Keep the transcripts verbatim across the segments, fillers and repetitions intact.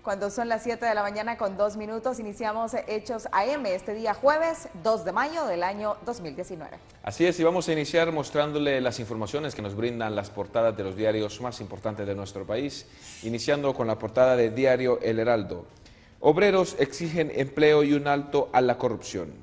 Cuando son las siete de la mañana con dos minutos, iniciamos Hechos A M este día jueves dos de mayo del año dos mil diecinueve. Así es, y vamos a iniciar mostrándole las informaciones que nos brindan las portadas de los diarios más importantes de nuestro país, iniciando con la portada de Diario El Heraldo. Obreros exigen empleo y un alto a la corrupción.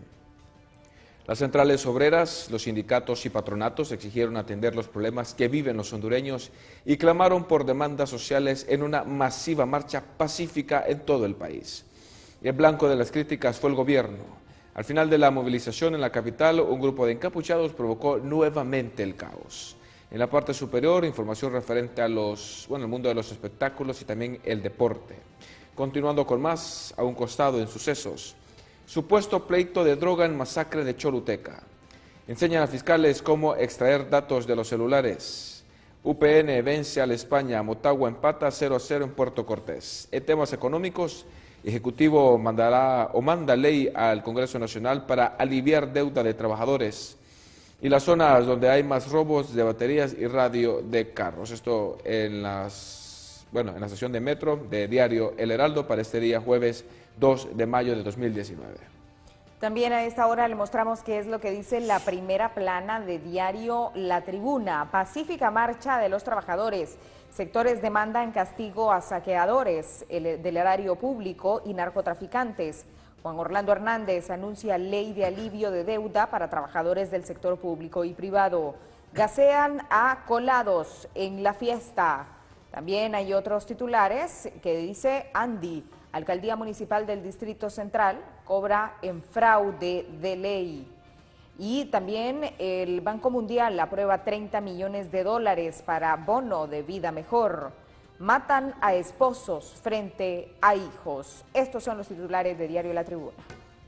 Las centrales obreras, los sindicatos y patronatos exigieron atender los problemas que viven los hondureños y clamaron por demandas sociales en una masiva marcha pacífica en todo el país. Y el blanco de las críticas fue el gobierno. Al final de la movilización en la capital, un grupo de encapuchados provocó nuevamente el caos. En la parte superior, información referente a los, bueno, el mundo de los espectáculos y también el deporte. Continuando con más, a un costado en sucesos. Supuesto pleito de droga en masacre de Choluteca. Enseñan a fiscales cómo extraer datos de los celulares. U P N vence a la España, Motagua empata cero a cero en Puerto Cortés. En temas económicos, Ejecutivo mandará o manda ley al Congreso Nacional para aliviar deuda de trabajadores. Y las zonas donde hay más robos de baterías y radio de carros. Esto en las, bueno, en la estación de metro de Diario El Heraldo para este día jueves dos de mayo de dos mil diecinueve. También a esta hora le mostramos qué es lo que dice la primera plana de Diario La Tribuna. Pacífica marcha de los trabajadores. Sectores demandan castigo a saqueadores el, del erario público y narcotraficantes. Juan Orlando Hernández anuncia ley de alivio de deuda para trabajadores del sector público y privado. Gasean a colados en la fiesta. También hay otros titulares que dice Andy. Alcaldía Municipal del Distrito Central cobra en fraude de ley. Y también el Banco Mundial aprueba treinta millones de dólares para bono de vida mejor. Matan a esposos frente a hijos. Estos son los titulares de Diario La Tribuna.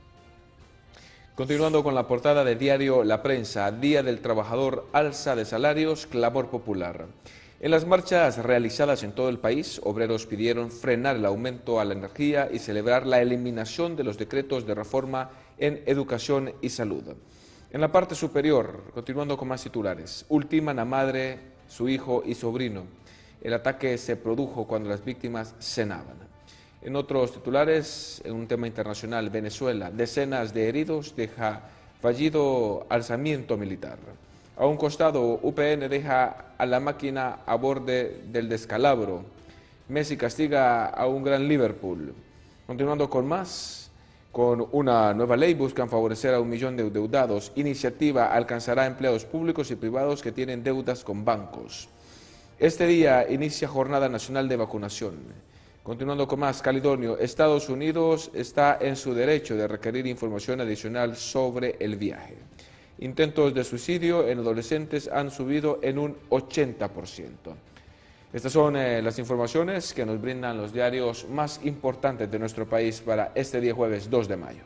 Continuando con la portada de Diario La Prensa, Día del Trabajador, alza de salarios, clamor popular. En las marchas realizadas en todo el país, obreros pidieron frenar el aumento a la energía y celebrar la eliminación de los decretos de reforma en educación y salud. En la parte superior, continuando con más titulares, ultiman a madre, su hijo y sobrino. El ataque se produjo cuando las víctimas cenaban. En otros titulares, en un tema internacional, Venezuela, decenas de heridos deja fallido alzamiento militar. A un costado, U P N deja a la máquina a borde del descalabro. Messi castiga a un gran Liverpool. Continuando con más, con una nueva ley buscan favorecer a un millón de endeudados. Iniciativa alcanzará empleados públicos y privados que tienen deudas con bancos. Este día inicia Jornada Nacional de Vacunación. Continuando con más, Calidonio, Estados Unidos está en su derecho de requerir información adicional sobre el viaje. Intentos de suicidio en adolescentes han subido en un ochenta por ciento. Estas son eh, las informaciones que nos brindan los diarios más importantes de nuestro país para este día jueves dos de mayo.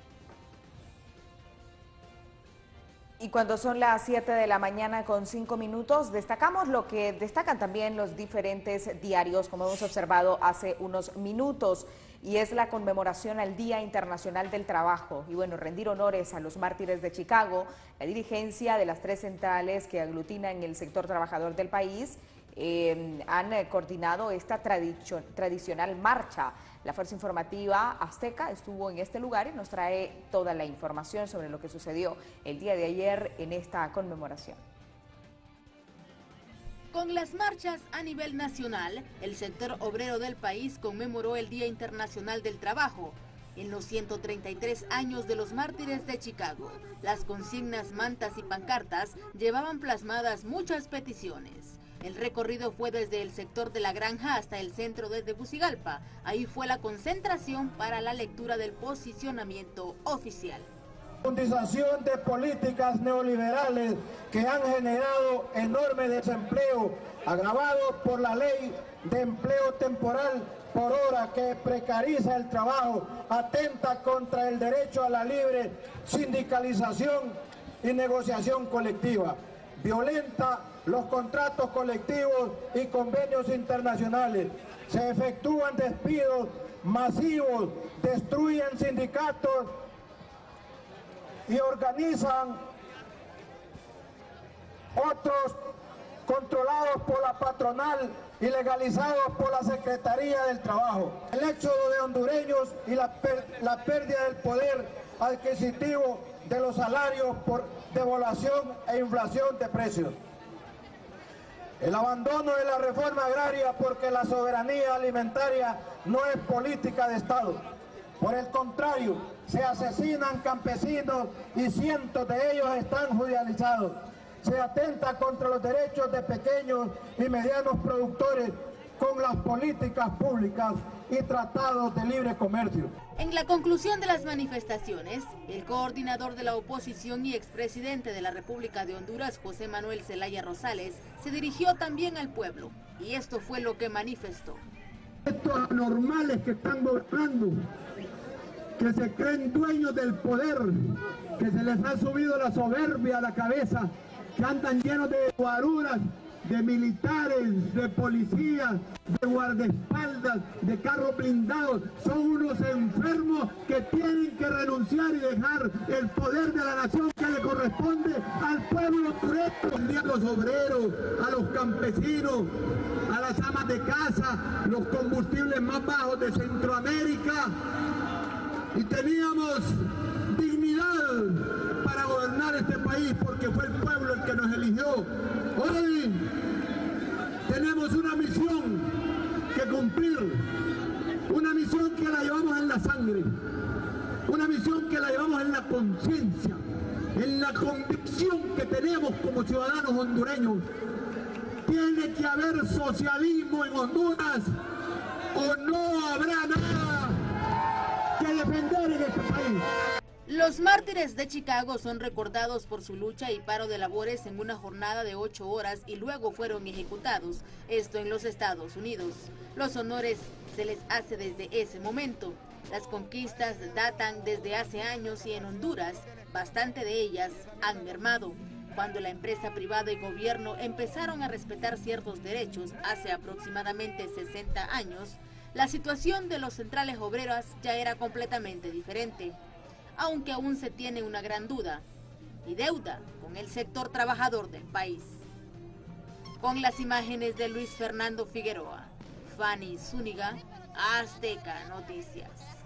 Y cuando son las siete de la mañana con cinco minutos, destacamos lo que destacan también los diferentes diarios, como hemos observado hace unos minutos, y es la conmemoración al Día Internacional del Trabajo. Y bueno, rendir honores a los mártires de Chicago, la dirigencia de las tres centrales que aglutinan el sector trabajador del país, eh, han eh, coordinado esta tradicio, tradicional marcha. La Fuerza Informativa Azteca estuvo en este lugar y nos trae toda la información sobre lo que sucedió el día de ayer en esta conmemoración. Con las marchas a nivel nacional, el sector obrero del país conmemoró el Día Internacional del Trabajo. En los ciento treinta y tres años de los mártires de Chicago, las consignas, mantas y pancartas llevaban plasmadas muchas peticiones. El recorrido fue desde el sector de La Granja hasta el centro de Tegucigalpa. Ahí fue la concentración para la lectura del posicionamiento oficial. Profundización de políticas neoliberales que han generado enorme desempleo, agravado por la ley de empleo temporal por hora que precariza el trabajo, atenta contra el derecho a la libre sindicalización y negociación colectiva, violenta los contratos colectivos y convenios internacionales, se efectúan despidos masivos, destruyen sindicatos y organizan otros controlados por la patronal y legalizados por la Secretaría del Trabajo. El éxodo de hondureños y la, per la pérdida del poder adquisitivo de los salarios por devaluación e inflación de precios. El abandono de la reforma agraria porque la soberanía alimentaria no es política de Estado. Por el contrario, se asesinan campesinos y cientos de ellos están judicializados. Se atenta contra los derechos de pequeños y medianos productores con las políticas públicas y tratados de libre comercio. En la conclusión de las manifestaciones, el coordinador de la oposición y expresidente de la República de Honduras, José Manuel Zelaya Rosales, se dirigió también al pueblo, y esto fue lo que manifestó. Estos anormales que están gobernando, que se creen dueños del poder, que se les ha subido la soberbia a la cabeza, que andan llenos de guaruras, de militares, de policías, de guardaespaldas, de carros blindados, son unos enfermos que tienen que renunciar y dejar el poder de la nación que le corresponde al pueblo hondureño, a los obreros, a los campesinos, a las amas de casa, los combustibles más bajos de Centroamérica, y teníamos dignidad para gobernar este país porque fue el pueblo el que nos eligió. Hoy tenemos una misión que cumplir, una misión que la llevamos en la sangre, una misión que la llevamos en la conciencia, en la convicción que tenemos como ciudadanos hondureños. Tiene que haber socialismo en Honduras o no habrá nada que defender en este país. Los mártires de Chicago son recordados por su lucha y paro de labores en una jornada de ocho horas y luego fueron ejecutados, esto en los Estados Unidos. Los honores se les hace desde ese momento. Las conquistas datan desde hace años y en Honduras, bastante de ellas han mermado. Cuando la empresa privada y gobierno empezaron a respetar ciertos derechos hace aproximadamente sesenta años, la situación de los centrales obreras ya era completamente diferente. Aunque aún se tiene una gran duda y deuda con el sector trabajador del país. Con las imágenes de Luis Fernando Figueroa, Fanny Zúñiga, Azteca Noticias.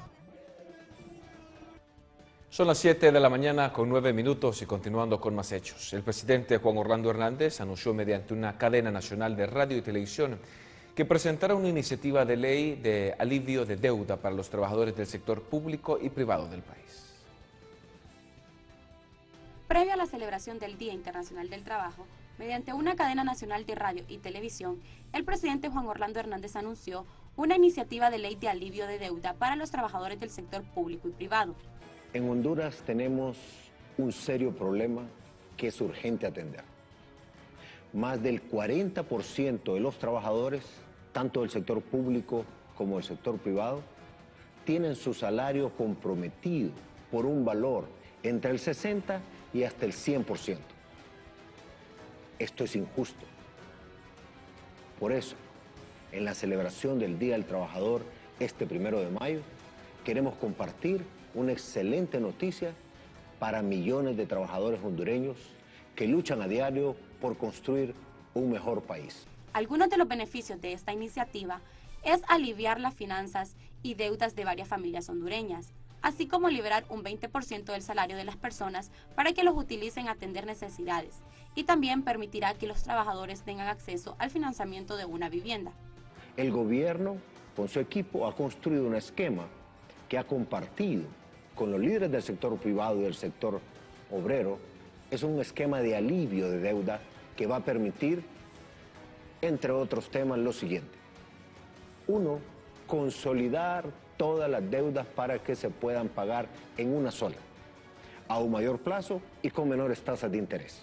Son las siete de la mañana con nueve minutos y continuando con más hechos. El presidente Juan Orlando Hernández anunció mediante una cadena nacional de radio y televisión que presentará una iniciativa de ley de alivio de deuda para los trabajadores del sector público y privado del país. Previo a la celebración del Día Internacional del Trabajo, mediante una cadena nacional de radio y televisión, el presidente Juan Orlando Hernández anunció una iniciativa de ley de alivio de deuda para los trabajadores del sector público y privado. En Honduras tenemos un serio problema que es urgente atender. Más del cuarenta por ciento de los trabajadores, tanto del sector público como del sector privado, tienen su salario comprometido por un valor entre el sesenta y hasta el cien por ciento. Esto es injusto. Por eso, en la celebración del Día del Trabajador, este primero de mayo, queremos compartir una excelente noticia para millones de trabajadores hondureños que luchan a diario por construir un mejor país. Algunos de los beneficios de esta iniciativa es aliviar las finanzas y deudas de varias familias hondureñas, así como liberar un veinte por ciento del salario de las personas para que los utilicen a atender necesidades, y también permitirá que los trabajadores tengan acceso al financiamiento de una vivienda. El gobierno, con su equipo, ha construido un esquema que ha compartido con los líderes del sector privado y del sector obrero. Es un esquema de alivio de deuda que va a permitir, entre otros temas, lo siguiente. Uno, consolidar todas las deudas para que se puedan pagar en una sola, a un mayor plazo y con menores tasas de interés.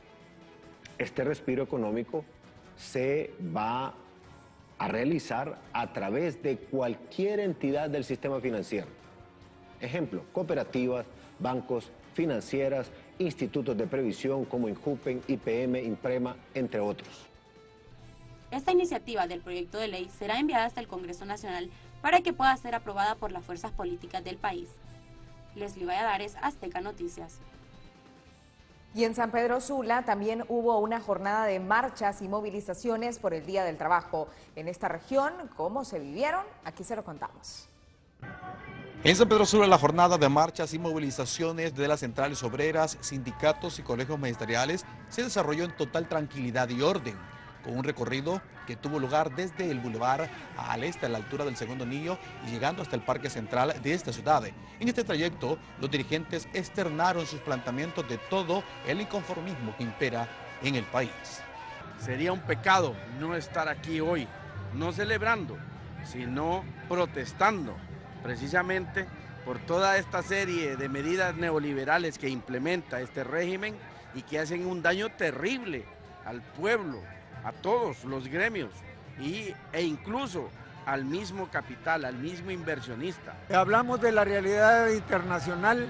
Este respiro económico se va a realizar a través de cualquier entidad del sistema financiero. Ejemplo, cooperativas, bancos, financieras, institutos de previsión como INJUPEN, I P M, INPREMA, entre otros. Esta iniciativa del proyecto de ley será enviada hasta el Congreso Nacional para que pueda ser aprobada por las fuerzas políticas del país. Leslie Valladares, Azteca Noticias. Y en San Pedro Sula también hubo una jornada de marchas y movilizaciones por el Día del Trabajo. En esta región, ¿cómo se vivieron? Aquí se lo contamos. En San Pedro Sula, la jornada de marchas y movilizaciones de las centrales obreras, sindicatos y colegios magisteriales se desarrolló en total tranquilidad y orden, con un recorrido que tuvo lugar desde el bulevar al este a la altura del Segundo Anillo y llegando hasta el Parque Central de esta ciudad. En este trayecto, los dirigentes externaron sus planteamientos de todo el inconformismo que impera en el país. Sería un pecado no estar aquí hoy, no celebrando, sino protestando, precisamente por toda esta serie de medidas neoliberales que implementa este régimen y que hacen un daño terrible al pueblo, a todos los gremios y, e incluso al mismo capital, al mismo inversionista. Hablamos de la realidad internacional,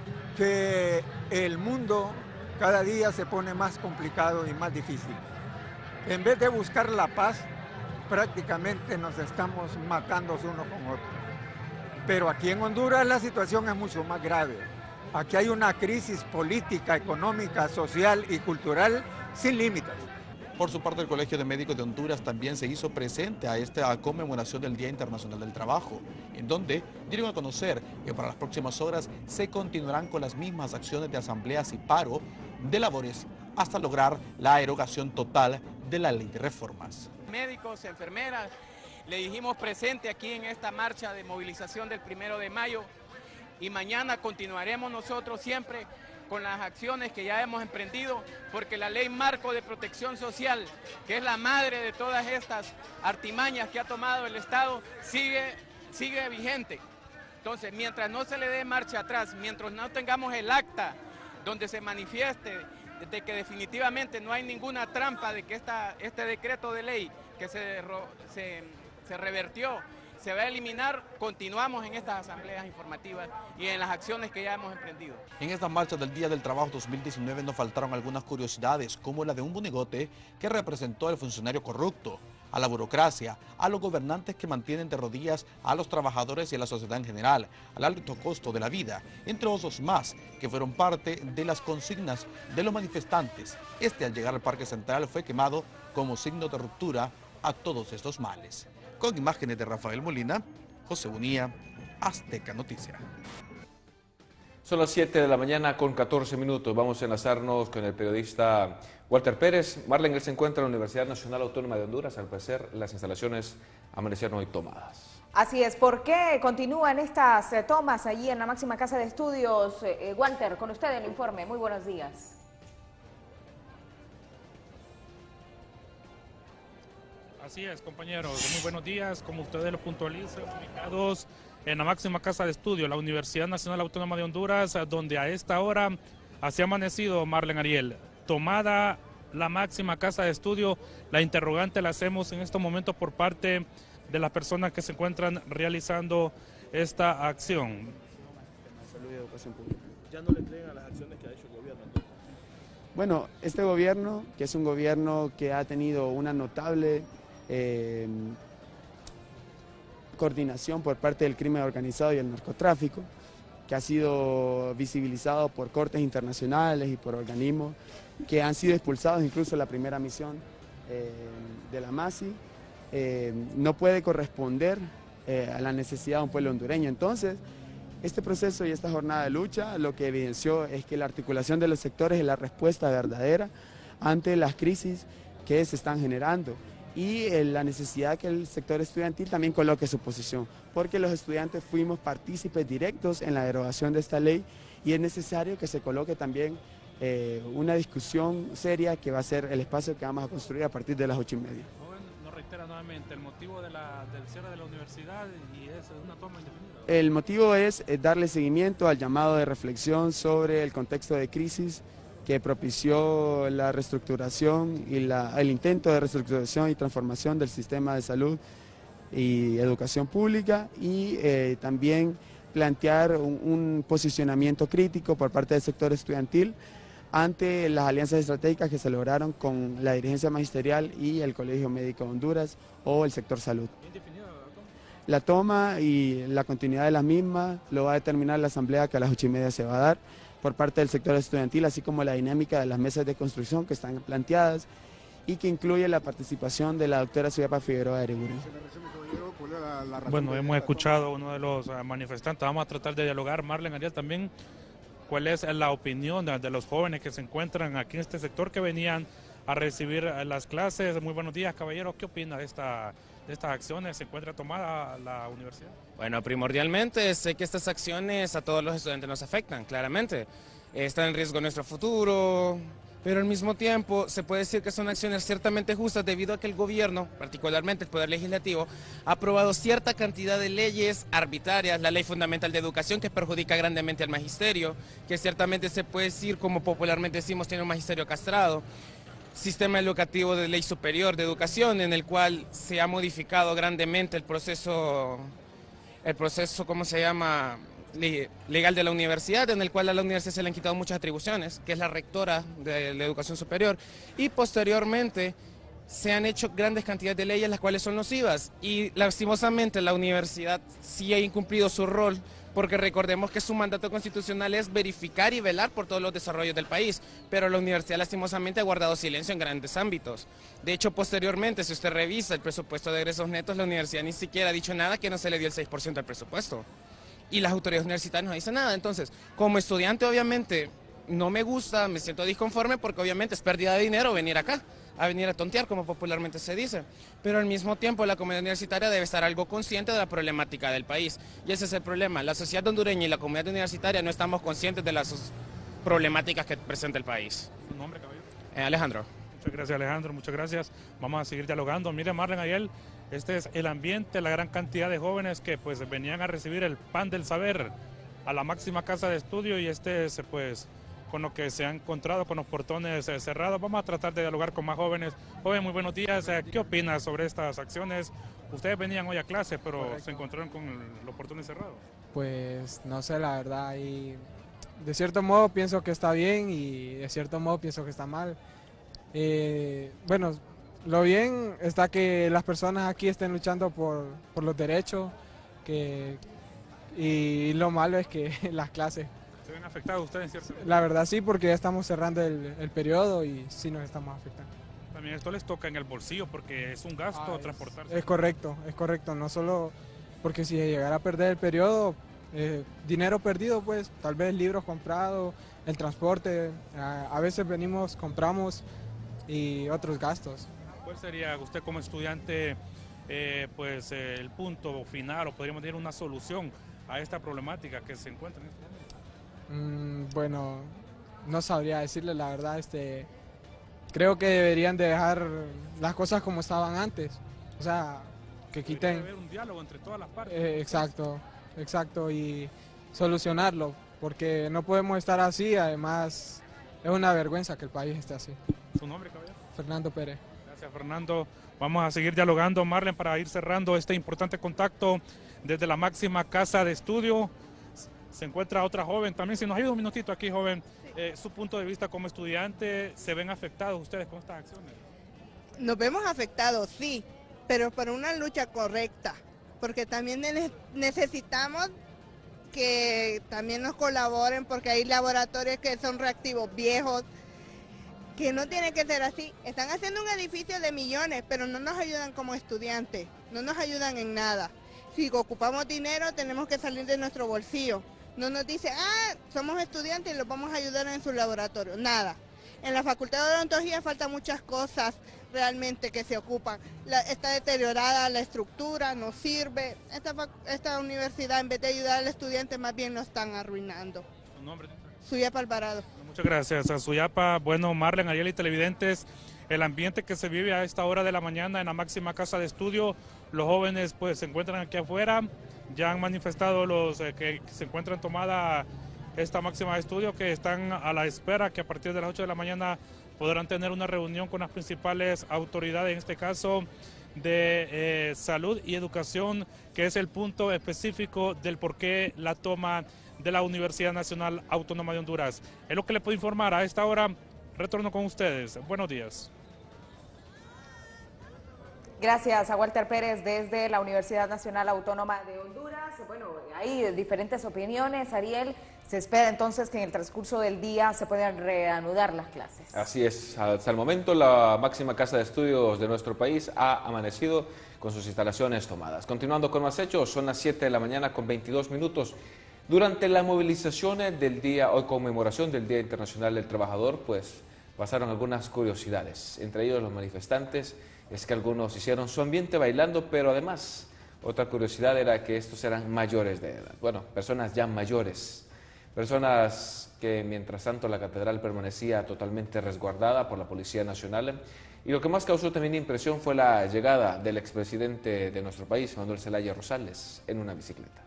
que el mundo cada día se pone más complicado y más difícil. En vez de buscar la paz, prácticamente nos estamos matando uno con otro. Pero aquí en Honduras la situación es mucho más grave. Aquí hay una crisis política, económica, social y cultural sin límites. Por su parte, el Colegio de Médicos de Honduras también se hizo presente a esta conmemoración del Día Internacional del Trabajo, en donde dieron a conocer que para las próximas horas se continuarán con las mismas acciones de asambleas y paro de labores hasta lograr la erogación total de la ley de reformas. Médicos, enfermeras, le dijimos presente aquí en esta marcha de movilización del primero de mayo y mañana continuaremos nosotros siempre con las acciones que ya hemos emprendido, porque la ley marco de protección social, que es la madre de todas estas artimañas que ha tomado el Estado, sigue, sigue vigente. Entonces, mientras no se le dé marcha atrás, mientras no tengamos el acta donde se manifieste de que definitivamente no hay ninguna trampa de que esta, este decreto de ley que se, se, se revertió, se va a eliminar, continuamos en estas asambleas informativas y en las acciones que ya hemos emprendido. En estas marchas del Día del Trabajo dos mil diecinueve nos faltaron algunas curiosidades, como la de un monigote que representó al funcionario corrupto, a la burocracia, a los gobernantes que mantienen de rodillas a los trabajadores y a la sociedad en general, al alto costo de la vida, entre otros más que fueron parte de las consignas de los manifestantes. Este, al llegar al Parque Central, fue quemado como signo de ruptura a todos estos males. Con imágenes de Rafael Molina, José Bonilla, Azteca Noticias. Son las siete de la mañana con catorce minutos. Vamos a enlazarnos con el periodista Walter Pérez. Marlene, él se encuentra en la Universidad Nacional Autónoma de Honduras. Al parecer, las instalaciones amanecieron hoy tomadas. Así es. ¿Por qué continúan estas eh, tomas allí en la máxima casa de estudios? Eh, Walter, con usted el informe. Muy buenos días. Así es, compañeros. Muy buenos días. Como ustedes lo puntualizan, ubicados en la máxima casa de estudio, la Universidad Nacional Autónoma de Honduras, donde a esta hora se ha amanecido, Marlene Ariel. Tomada la máxima casa de estudio, la interrogante la hacemos en estos momentos por parte de las personas que se encuentran realizando esta acción. Salud y educación pública. ¿Ya no le creen a las acciones que ha hecho el gobierno? Bueno, este gobierno, que es un gobierno que ha tenido una notable eh, coordinación por parte del crimen organizado y el narcotráfico, que ha sido visibilizado por cortes internacionales y por organismos que han sido expulsados, incluso la primera misión eh, de la MASI, eh, no puede corresponder eh, a la necesidad de un pueblo hondureño. Entonces, este proceso y esta jornada de lucha lo que evidenció es que la articulación de los sectores es la respuesta verdadera ante las crisis que se están generando y eh, la necesidad que el sector estudiantil también coloque su posición, porque los estudiantes fuimos partícipes directos en la derogación de esta ley y es necesario que se coloque también eh, una discusión seria que va a ser el espacio que vamos a construir a partir de las ocho y media. Nos reitera nuevamente el motivo de la, del cierre de la universidad y es una toma indefinida. El motivo es eh, darle seguimiento al llamado de reflexión sobre el contexto de crisis que propició la reestructuración y la, el intento de reestructuración y transformación del sistema de salud y educación pública y eh, también plantear un, un posicionamiento crítico por parte del sector estudiantil ante las alianzas estratégicas que se lograron con la dirigencia magisterial y el Colegio Médico de Honduras o el sector salud. La toma y la continuidad de la misma lo va a determinar la asamblea que a las ocho y media se va a dar. por parte del sector estudiantil, así como la dinámica de las mesas de construcción que están planteadas y que incluye la participación de la doctora Suyapa Figueroa de Aregura. Bueno, hemos escuchado a uno de los manifestantes, vamos a tratar de dialogar, Marlene Arias, también cuál es la opinión de, de los jóvenes que se encuentran aquí en este sector que venían a recibir las clases. Muy buenos días, caballero, ¿qué opina de, esta, de estas acciones? ¿Se encuentra tomada la universidad? Bueno, primordialmente sé que estas acciones a todos los estudiantes nos afectan, claramente. Está en riesgo nuestro futuro, pero al mismo tiempo se puede decir que son acciones ciertamente justas debido a que el gobierno, particularmente el Poder Legislativo, ha aprobado cierta cantidad de leyes arbitrarias, la Ley Fundamental de Educación que perjudica grandemente al magisterio, que ciertamente se puede decir, como popularmente decimos, tiene un magisterio castrado, sistema educativo de ley superior de educación en el cual se ha modificado grandemente el proceso, el proceso, ¿cómo se llama?, legal de la universidad, en el cual a la universidad se le han quitado muchas atribuciones, que es la rectora de la educación superior, y posteriormente se han hecho grandes cantidades de leyes las cuales son nocivas, y lastimosamente la universidad sí ha incumplido su rol, porque recordemos que su mandato constitucional es verificar y velar por todos los desarrollos del país, pero la universidad lastimosamente ha guardado silencio en grandes ámbitos. De hecho, posteriormente, si usted revisa el presupuesto de egresos netos, la universidad ni siquiera ha dicho nada que no se le dio el seis por ciento del presupuesto. Y las autoridades universitarias no dicen nada. Entonces, como estudiante, obviamente, no me gusta, me siento disconforme porque obviamente es pérdida de dinero venir acá, a venir a tontear, como popularmente se dice. Pero al mismo tiempo, la comunidad universitaria debe estar algo consciente de la problemática del país. Y ese es el problema. La sociedad hondureña y la comunidad universitaria no estamos conscientes de las problemáticas que presenta el país. ¿Su nombre, caballero? Eh, Alejandro. Muchas gracias, Alejandro. Muchas gracias. Vamos a seguir dialogando. Mire, Marlene Ariel, este es el ambiente, la gran cantidad de jóvenes que pues venían a recibir el pan del saber a la máxima casa de estudio, y este es pues con lo que se han encontrado con los portones eh, cerrados. Vamos a tratar de dialogar con más jóvenes. Joven, muy buenos días. Eh, ¿Qué opinas sobre estas acciones? Ustedes venían hoy a clase, pero Correcto. Se encontraron con el, los portones cerrados. Pues no sé, la verdad, y de cierto modo pienso que está bien y de cierto modo pienso que está mal. Eh, bueno, lo bien está que las personas aquí estén luchando por, por los derechos, que, y lo malo es que las clases... ¿Se ven afectados ustedes, cierto? La verdad sí, porque ya estamos cerrando el, el periodo y sí nos estamos afectando. También esto les toca en el bolsillo porque es un gasto ah, transportarse. Es, es correcto, es correcto, no solo porque si llegara a perder el periodo, eh, dinero perdido, pues tal vez libros comprados, el transporte, a, a veces venimos, compramos y otros gastos. ¿Cuál sería usted como estudiante eh, pues eh, el punto final, o podríamos decir una solución a esta problemática que se encuentra en este momento? Mm, bueno, no sabría decirle la verdad. Este, creo que deberían de dejar las cosas como estaban antes, o sea, que quiten... Debe haber un diálogo entre todas las partes. Eh, exacto, exacto, y solucionarlo, porque no podemos estar así. Además, es una vergüenza que el país esté así. ¿Su nombre, caballero? Fernando Pérez. Gracias, Fernando. Vamos a seguir dialogando, Marlene, para ir cerrando este importante contacto desde la máxima casa de estudio. Se encuentra otra joven también. Si nos ayuda un minutito aquí, joven, eh, su punto de vista como estudiante, ¿se ven afectados ustedes con estas acciones? Nos vemos afectados, sí, pero por una lucha correcta, porque también necesitamos que también nos colaboren, porque hay laboratorios que son reactivos viejos, que no tiene que ser así. Están haciendo un edificio de millones, pero no nos ayudan como estudiantes, no nos ayudan en nada. Si ocupamos dinero, tenemos que salir de nuestro bolsillo. No nos dice, ah, somos estudiantes y los vamos a ayudar en su laboratorio. Nada. En la Facultad de Odontología faltan muchas cosas realmente que se ocupan. La, está deteriorada la estructura, no sirve. Esta, esta universidad, en vez de ayudar al estudiante, más bien lo están arruinando. ¿Su nombre? Suyapa Alvarado. Muchas gracias a Suyapa. Bueno, Marlene, Ariel y televidentes, el ambiente que se vive a esta hora de la mañana en la máxima casa de estudio, los jóvenes pues se encuentran aquí afuera, ya han manifestado los eh, que se encuentran tomada esta máxima de estudio, que están a la espera que a partir de las ocho de la mañana podrán tener una reunión con las principales autoridades, en este caso de eh, salud y educación, que es el punto específico del por qué la toma de la Universidad Nacional Autónoma de Honduras. Es lo que le puedo informar a esta hora. Retorno con ustedes. Buenos días. Gracias a Walter Pérez desde la Universidad Nacional Autónoma de Honduras. Bueno, hay diferentes opiniones, Ariel. Se espera entonces que en el transcurso del día se puedan reanudar las clases. Así es. Hasta el momento la máxima casa de estudios de nuestro país ha amanecido con sus instalaciones tomadas. Continuando con más hechos, son las siete de la mañana con veintidós minutos. Durante la movilización del día, o conmemoración del Día Internacional del Trabajador, pues pasaron algunas curiosidades. Entre ellos los manifestantes, es que algunos hicieron su ambiente bailando, pero además otra curiosidad era que estos eran mayores de edad. Bueno, personas ya mayores, personas que mientras tanto la catedral permanecía totalmente resguardada por la Policía Nacional. Y lo que más causó también impresión fue la llegada del expresidente de nuestro país, Manuel Zelaya Rosales, en una bicicleta.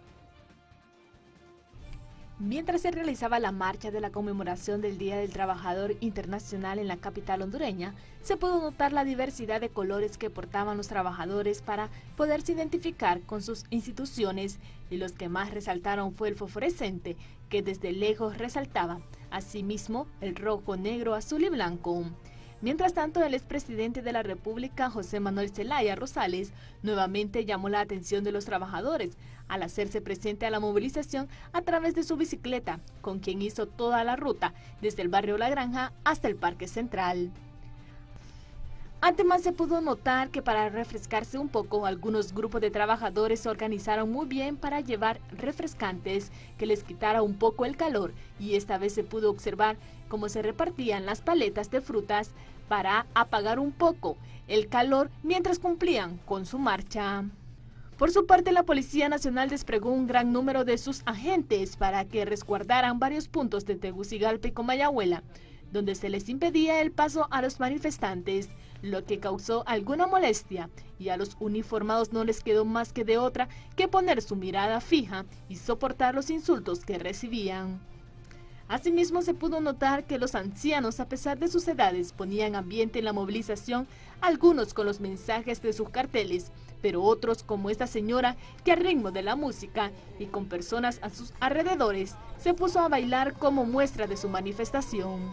Mientras se realizaba la marcha de la conmemoración del Día del Trabajador Internacional en la capital hondureña, se pudo notar la diversidad de colores que portaban los trabajadores para poderse identificar con sus instituciones, y los que más resaltaron fue el fosforescente, que desde lejos resaltaba, asimismo el rojo, negro, azul y blanco. Mientras tanto, el expresidente de la República, José Manuel Zelaya Rosales, nuevamente llamó la atención de los trabajadores al hacerse presente a la movilización a través de su bicicleta, con quien hizo toda la ruta desde el barrio La Granja hasta el Parque Central. Además, se pudo notar que para refrescarse un poco, algunos grupos de trabajadores se organizaron muy bien para llevar refrescantes que les quitara un poco el calor, y esta vez se pudo observar cómo se repartían las paletas de frutas para apagar un poco el calor mientras cumplían con su marcha. Por su parte, la Policía Nacional desplegó un gran número de sus agentes para que resguardaran varios puntos de Tegucigalpa y Comayagüela, donde se les impedía el paso a los manifestantes, lo que causó alguna molestia, y a los uniformados no les quedó más que de otra que poner su mirada fija y soportar los insultos que recibían. Asimismo, se pudo notar que los ancianos, a pesar de sus edades, ponían ambiente en la movilización, algunos con los mensajes de sus carteles, pero otros, como esta señora, que al ritmo de la música y con personas a sus alrededores, se puso a bailar como muestra de su manifestación.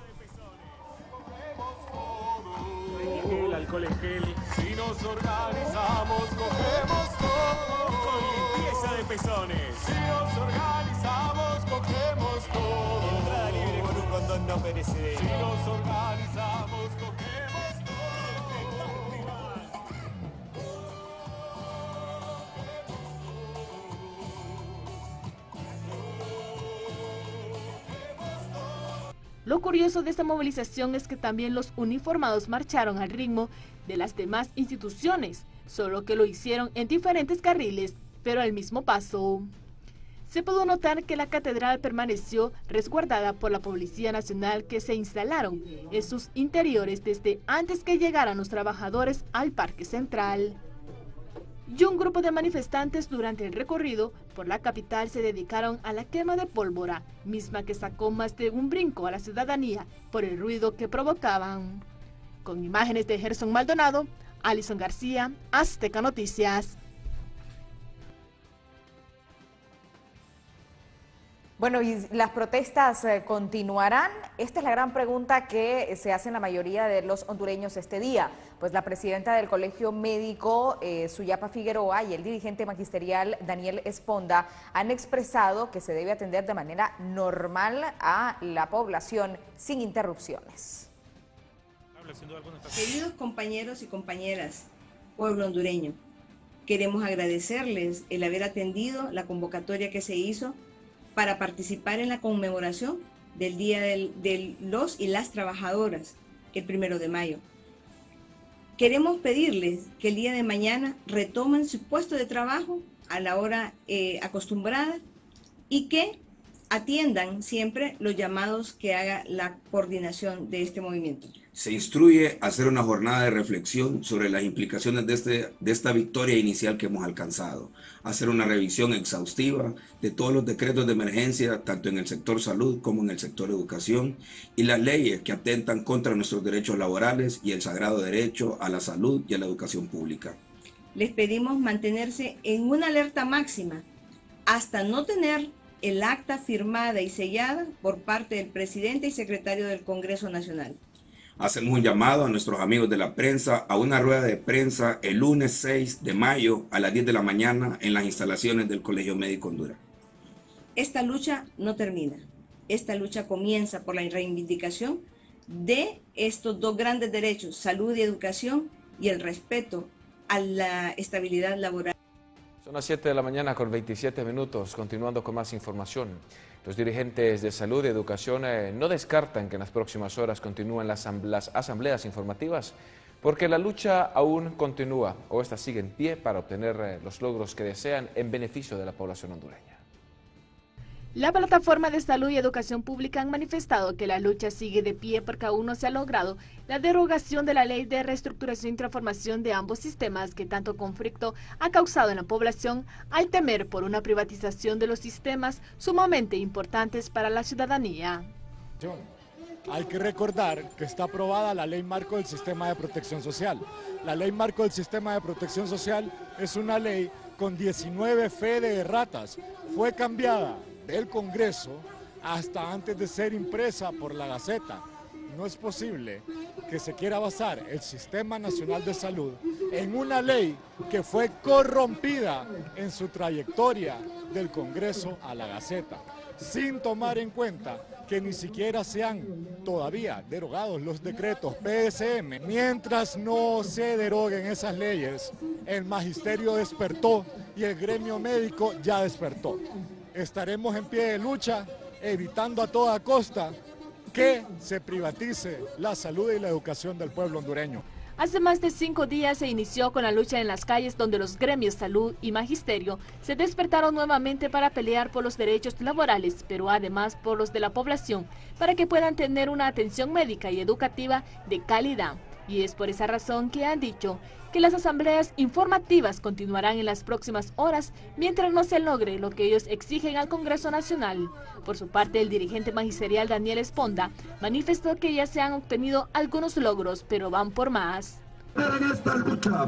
El alcohol en gel, si nos organizamos, cogemos todo. Con limpieza de pezones, si nos organizamos, cogemos todo. Entrada libre con un condón no perecedero. Si nos organizamos, cogemos todo. Lo curioso de esta movilización es que también los uniformados marcharon al ritmo de las demás instituciones, solo que lo hicieron en diferentes carriles, pero al mismo paso. Se pudo notar que la catedral permaneció resguardada por la Policía Nacional, que se instalaron en sus interiores desde antes que llegaran los trabajadores al Parque Central. Y un grupo de manifestantes durante el recorrido por la capital se dedicaron a la quema de pólvora, misma que sacó más de un brinco a la ciudadanía por el ruido que provocaban. Con imágenes de Gerson Maldonado, Alison García, Azteca Noticias. Bueno, ¿y las protestas eh, continuarán? Esta es la gran pregunta que se hace en la mayoría de los hondureños este día. Pues la presidenta del Colegio Médico, eh, Suyapa Figueroa, y el dirigente magisterial, Daniel Esponda, han expresado que se debe atender de manera normal a la población sin interrupciones. Queridos compañeros y compañeras, pueblo hondureño, queremos agradecerles el haber atendido la convocatoria que se hizo para participar en la conmemoración del Día de los y las Trabajadoras, el primero de mayo. Queremos pedirles que el día de mañana retomen su puesto de trabajo a la hora eh, acostumbrada y que atiendan siempre los llamados que haga la coordinación de este movimiento. Se instruye a hacer una jornada de reflexión sobre las implicaciones de, este, de esta victoria inicial que hemos alcanzado, hacer una revisión exhaustiva de todos los decretos de emergencia, tanto en el sector salud como en el sector educación, y las leyes que atentan contra nuestros derechos laborales y el sagrado derecho a la salud y a la educación pública. Les pedimos mantenerse en una alerta máxima hasta no tener el acta firmada y sellada por parte del presidente y secretario del Congreso Nacional. Hacemos un llamado a nuestros amigos de la prensa a una rueda de prensa el lunes seis de mayo a las diez de la mañana en las instalaciones del Colegio Médico Honduras. Esta lucha no termina. Esta lucha comienza por la reivindicación de estos dos grandes derechos, salud y educación, y el respeto a la estabilidad laboral. Son las siete de la mañana con veintisiete minutos, continuando con más información. Los dirigentes de salud y educación eh, no descartan que en las próximas horas continúen las, las asambleas informativas, porque la lucha aún continúa o esta sigue en pie para obtener eh, los logros que desean en beneficio de la población hondureña. La Plataforma de Salud y Educación Pública han manifestado que la lucha sigue de pie porque aún no se ha logrado la derogación de la Ley de Reestructuración y Transformación de ambos sistemas que tanto conflicto ha causado en la población al temer por una privatización de los sistemas sumamente importantes para la ciudadanía. Hay que recordar que está aprobada la Ley Marco del Sistema de Protección Social. La Ley Marco del Sistema de Protección Social es una ley con diecinueve fe de erratas. Fue cambiada del Congreso hasta antes de ser impresa por la Gaceta. No es posible que se quiera basar el Sistema Nacional de Salud en una ley que fue corrompida en su trayectoria del Congreso a la Gaceta, sin tomar en cuenta que ni siquiera se han todavía derogados los decretos P S M. Mientras no se deroguen esas leyes, el magisterio despertó y el gremio médico ya despertó. Estaremos en pie de lucha, evitando a toda costa que se privatice la salud y la educación del pueblo hondureño. Hace más de cinco días se inició con la lucha en las calles donde los gremios salud y magisterio se despertaron nuevamente para pelear por los derechos laborales, pero además por los de la población, para que puedan tener una atención médica y educativa de calidad. Y es por esa razón que han dicho que las asambleas informativas continuarán en las próximas horas mientras no se logre lo que ellos exigen al Congreso Nacional. Por su parte, el dirigente magisterial Daniel Esponda manifestó que ya se han obtenido algunos logros, pero van por más. En esta lucha,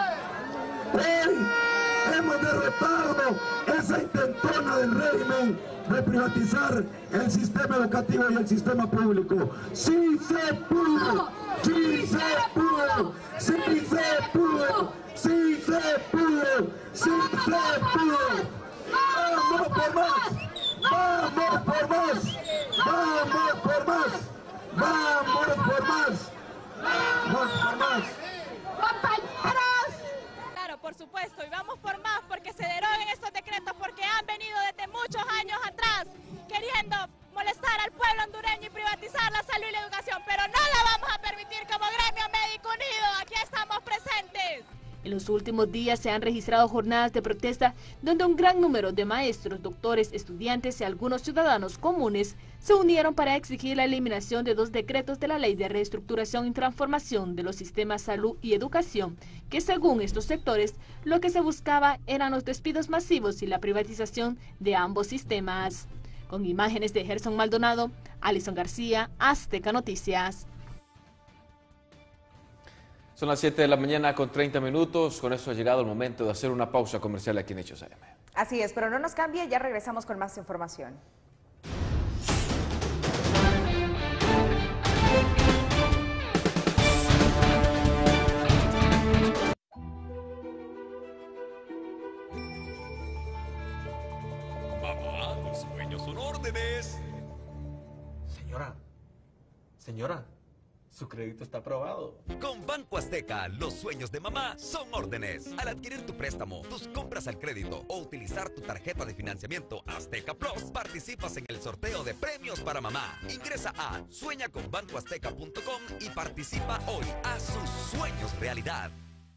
hoy hemos derrotado esa intentona del régimen de privatizar el sistema educativo y el sistema público. ¡Sí se pudo! ¡Sí se pudo! ¡Sí se pudo! ¡Sí se pudo! ¡Sí se pudo! ¡Vamos por más! ¡Vamos por más! ¡Vamos por más! ¡Vamos por más! ¡Vamos por más! ¡Compañeros! Claro, por supuesto, y vamos por más porque se deroguen estos decretos porque han venido desde muchos años atrás queriendo molestar al pueblo hondureño y privatizar la salud y la educación, pero no la vamos a permitir como Gremio Médico Unido. Aquí estamos presentes. En los últimos días se han registrado jornadas de protesta donde un gran número de maestros, doctores, estudiantes y algunos ciudadanos comunes se unieron para exigir la eliminación de dos decretos de la Ley de Reestructuración y Transformación de los Sistemas Salud y Educación, que según estos sectores lo que se buscaba eran los despidos masivos y la privatización de ambos sistemas. Con imágenes de Gerson Maldonado, Alison García, Azteca Noticias. Son las siete de la mañana con treinta minutos. Con eso ha llegado el momento de hacer una pausa comercial aquí en Hechos A M. Así es, pero no nos cambie, ya regresamos con más información. Mamá, los sueños son órdenes. Señora, señora. Su crédito está aprobado. Con Banco Azteca, los sueños de mamá son órdenes. Al adquirir tu préstamo, tus compras al crédito o utilizar tu tarjeta de financiamiento Azteca Plus, participas en el sorteo de premios para mamá. Ingresa a sueña con banco azteca punto com y participa hoy. A sus sueños realidad.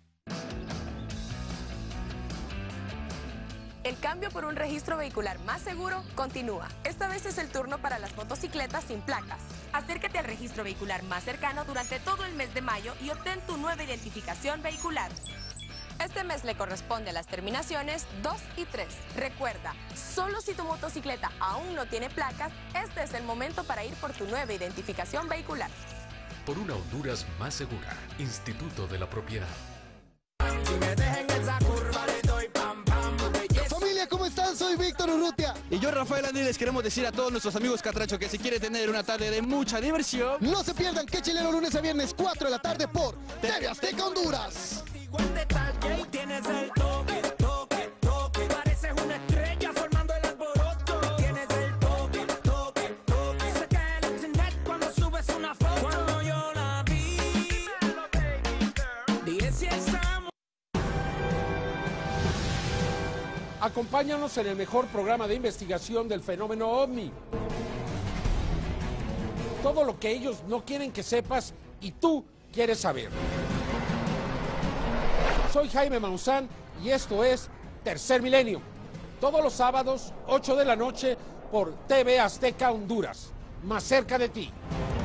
El cambio por un registro vehicular más seguro continúa. Esta vez es el turno para las motocicletas sin placas. Acércate al registro vehicular más cercano durante todo el mes de mayo y obtén tu nueva identificación vehicular. Este mes le corresponde a las terminaciones dos y tres. Recuerda, solo si tu motocicleta aún no tiene placas, este es el momento para ir por tu nueva identificación vehicular. Por una Honduras más segura, Instituto de la Propiedad. Familia, ¿cómo están? Soy Víctor Urrutia. Y yo, Rafael Andrés, les queremos decir a todos nuestros amigos catrachos que si quieren tener una tarde de mucha diversión, no se pierdan Qué Chileno, lunes a viernes, cuatro de la tarde por T V Azteca Honduras. Tienes el toque, toque, toque, pareces una estrella formando el alboroto. Tienes el toque, toque, toque, se cae el internet cuando subes una foto. Cuando yo la vi, dije si estamos. Acompáñanos en el mejor programa de investigación del fenómeno OVNI. Todo lo que ellos no quieren que sepas y tú quieres saber. Soy Jaime Maussan y esto es Tercer Milenio. Todos los sábados, ocho de la noche, por T V Azteca Honduras. Más cerca de ti.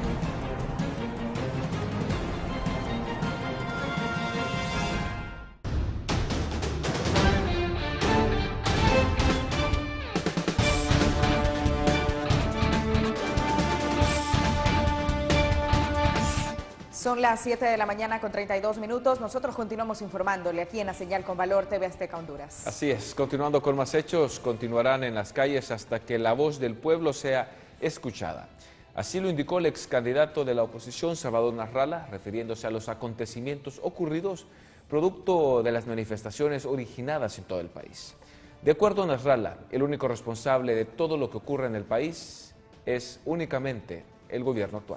Son las siete de la mañana con treinta y dos minutos. Nosotros continuamos informándole aquí en la señal con valor T V Azteca Honduras. Así es, continuando con más hechos, continuarán en las calles hasta que la voz del pueblo sea escuchada. Así lo indicó el ex candidato de la oposición, Salvador Nasralla, refiriéndose a los acontecimientos ocurridos producto de las manifestaciones originadas en todo el país. De acuerdo a Nasralla, el único responsable de todo lo que ocurre en el país es únicamente el gobierno actual.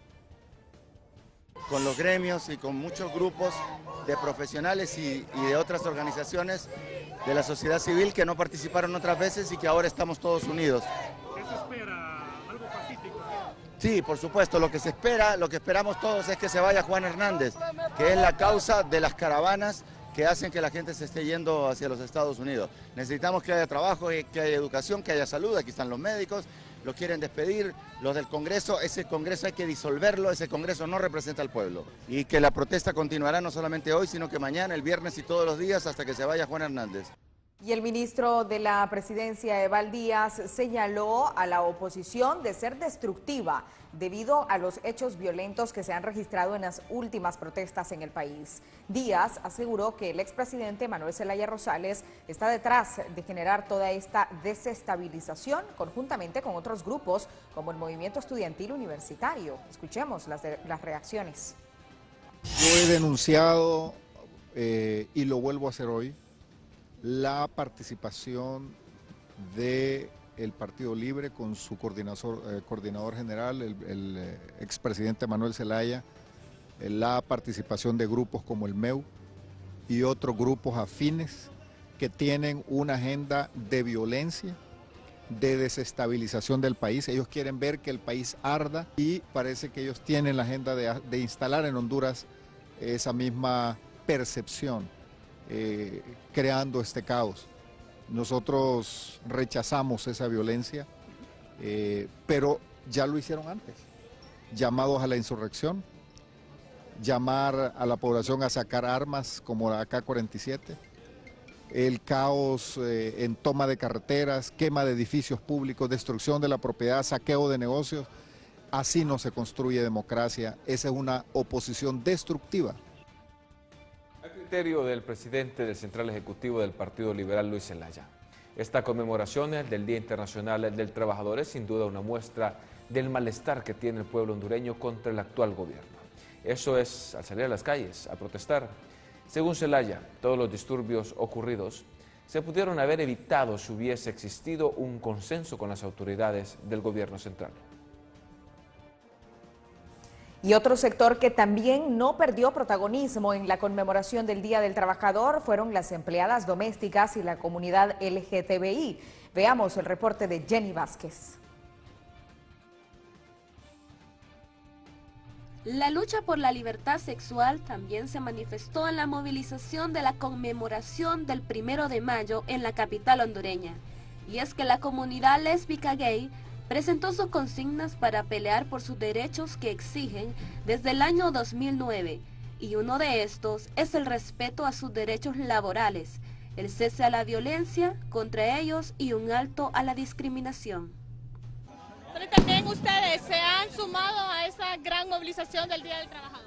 Con los gremios y con muchos grupos de profesionales y, y de otras organizaciones de la sociedad civil que no participaron otras veces y que ahora estamos todos unidos. ¿Qué se espera? ¿Algo pacífico? Sí, por supuesto, lo que se espera, lo que esperamos todos es que se vaya Juan Hernández, que es la causa de las caravanas que hacen que la gente se esté yendo hacia los Estados Unidos. Necesitamos que haya trabajo, que haya educación, que haya salud, aquí están los médicos. Lo quieren despedir, los del Congreso, ese Congreso hay que disolverlo, ese Congreso no representa al pueblo. Y que la protesta continuará no solamente hoy, sino que mañana, el viernes y todos los días hasta que se vaya Juan Hernández. Y el ministro de la Presidencia, Eval Díaz, señaló a la oposición de ser destructiva debido a los hechos violentos que se han registrado en las últimas protestas en el país. Díaz aseguró que el expresidente Manuel Zelaya Rosales está detrás de generar toda esta desestabilización conjuntamente con otros grupos como el movimiento estudiantil universitario. Escuchemos las, de, las reacciones. Yo he denunciado eh, y lo vuelvo a hacer hoy, la participación del Partido Libre con su coordinador, eh, coordinador general, el, el eh, expresidente Manuel Zelaya, eh, la participación de grupos como el M E U y otros grupos afines que tienen una agenda de violencia, de desestabilización del país. Ellos quieren ver que el país arda y parece que ellos tienen la agenda de, de instalar en Honduras esa misma percepción. Eh, creando este caos. Nosotros rechazamos esa violencia, eh, pero ya lo hicieron antes. Llamados a la insurrección, llamar a la población a sacar armas como la A K cuarenta y siete, el caos eh, en toma de carreteras, quema de edificios públicos, destrucción de la propiedad, saqueo de negocios. Así no se construye democracia, esa es una oposición destructiva. Criterio del presidente del Central Ejecutivo del Partido Liberal, Luis Zelaya. Esta conmemoración del Día Internacional del Trabajador es sin duda una muestra del malestar que tiene el pueblo hondureño contra el actual gobierno. Eso es al salir a las calles a protestar. Según Zelaya, todos los disturbios ocurridos se pudieron haber evitado si hubiese existido un consenso con las autoridades del gobierno central. Y otro sector que también no perdió protagonismo en la conmemoración del Día del Trabajador fueron las empleadas domésticas y la comunidad L G T B I. Veamos el reporte de Jenny Vázquez. La lucha por la libertad sexual también se manifestó en la movilización de la conmemoración del primero de mayo en la capital hondureña. Y es que la comunidad lésbica gay presentó sus consignas para pelear por sus derechos que exigen desde el año dos mil nueve, y uno de estos es el respeto a sus derechos laborales, el cese a la violencia contra ellos y un alto a la discriminación. Pero también ustedes se han sumado a esa gran movilización del Día del Trabajador.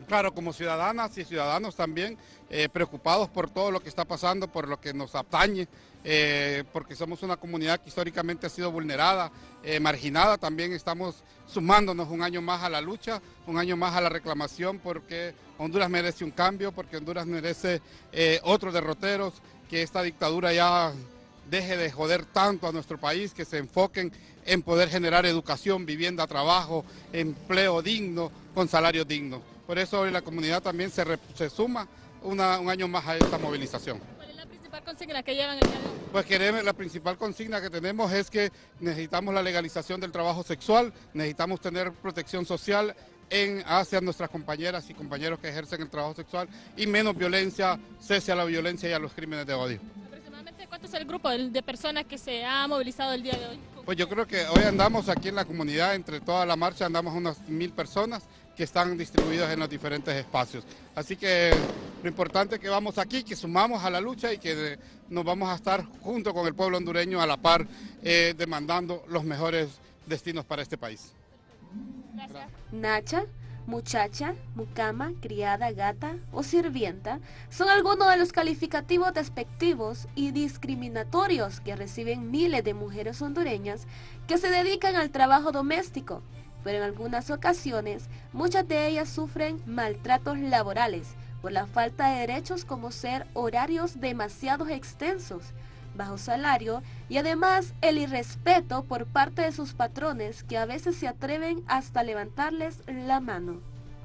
Claro, como ciudadanas y ciudadanos también eh, preocupados por todo lo que está pasando, por lo que nos atañe, eh, porque somos una comunidad que históricamente ha sido vulnerada, eh, marginada. También estamos sumándonos un año más a la lucha, un año más a la reclamación, porque Honduras merece un cambio, porque Honduras merece eh, otros derroteros, que esta dictadura ya deje de joder tanto a nuestro país, que se enfoquen en poder generar educación, vivienda, trabajo, empleo digno, con salarios dignos. Por eso hoy la comunidad también se, re, se suma una, un año más a esta movilización. ¿Cuál es la principal consigna que llevan el día de hoy? Pues queremos, la principal consigna que tenemos es que necesitamos la legalización del trabajo sexual, necesitamos tener protección social en, hacia nuestras compañeras y compañeros que ejercen el trabajo sexual y menos violencia, cese a la violencia y a los crímenes de odio. ¿Aproximadamente cuánto es el grupo de personas que se ha movilizado el día de hoy? Pues yo creo que hoy andamos aquí en la comunidad, entre toda la marcha andamos unas mil personas que están distribuidas en los diferentes espacios. Así que lo importante es que vamos aquí, que sumamos a la lucha y que nos vamos a estar junto con el pueblo hondureño a la par, eh, demandando los mejores destinos para este país. Gracias. Nacha, muchacha, mucama, criada, gata o sirvienta son algunos de los calificativos despectivos y discriminatorios que reciben miles de mujeres hondureñas que se dedican al trabajo doméstico, pero en algunas ocasiones muchas de ellas sufren maltratos laborales por la falta de derechos como ser horarios demasiado extensos, bajo salario y además el irrespeto por parte de sus patrones que a veces se atreven hasta levantarles la mano.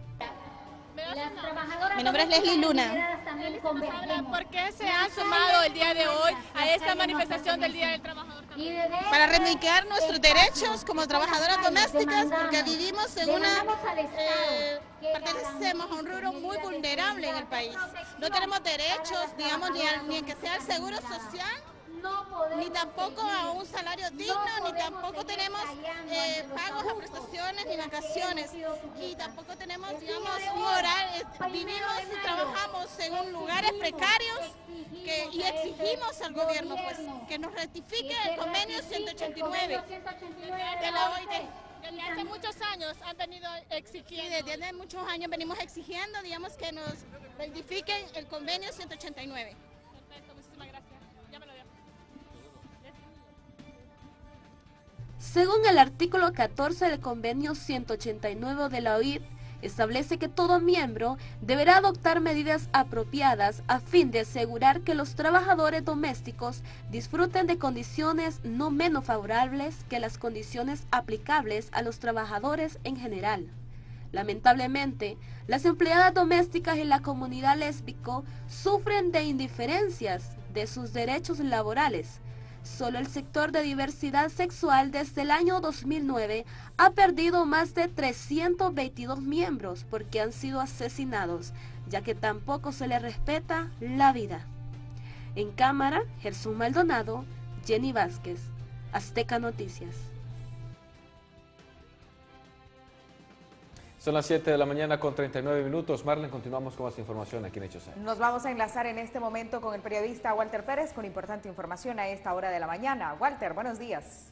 Mi nombre es Leslie Luna. ¿Por qué se han sumado el día de hoy a esta manifestación del Día del Trabajador? Para reivindicar nuestros derechos como trabajadoras domésticas, porque vivimos en una, eh, pertenecemos a un rubro muy vulnerable en el país. No tenemos derechos, digamos, ni, a, ni en que sea el seguro social, ni tampoco a un salario digno, ni tampoco tenemos eh, pagos a prestaciones ni vacaciones, y tampoco tenemos, digamos, un horario, vivimos y trabajamos en lugares precarios que, y exigimos al gobierno pues que nos rectifique el convenio ciento ochenta y nueve de la O I T. Desde hace muchos años han venido exigiendo. Sí, desde hace muchos años venimos exigiendo, digamos, que nos rectifiquen el convenio ciento ochenta y nueve. Perfecto, muchísimas gracias. Ya me lo dio. Según el artículo catorce del convenio ciento ochenta y nueve de la O I T, establece que todo miembro deberá adoptar medidas apropiadas a fin de asegurar que los trabajadores domésticos disfruten de condiciones no menos favorables que las condiciones aplicables a los trabajadores en general. Lamentablemente, las empleadas domésticas y la comunidad lésbico sufren de indiferencias de sus derechos laborales. Solo el sector de diversidad sexual desde el año dos mil nueve ha perdido más de trescientos veintidós miembros porque han sido asesinados, ya que tampoco se les respeta la vida. En cámara, Jesús Maldonado, Jenny Vázquez, Azteca Noticias. Son las siete de la mañana con treinta y nueve minutos. Marlen, continuamos con más información aquí en Hechos A M. Nos vamos a enlazar en este momento con el periodista Walter Pérez con importante información a esta hora de la mañana. Walter, buenos días.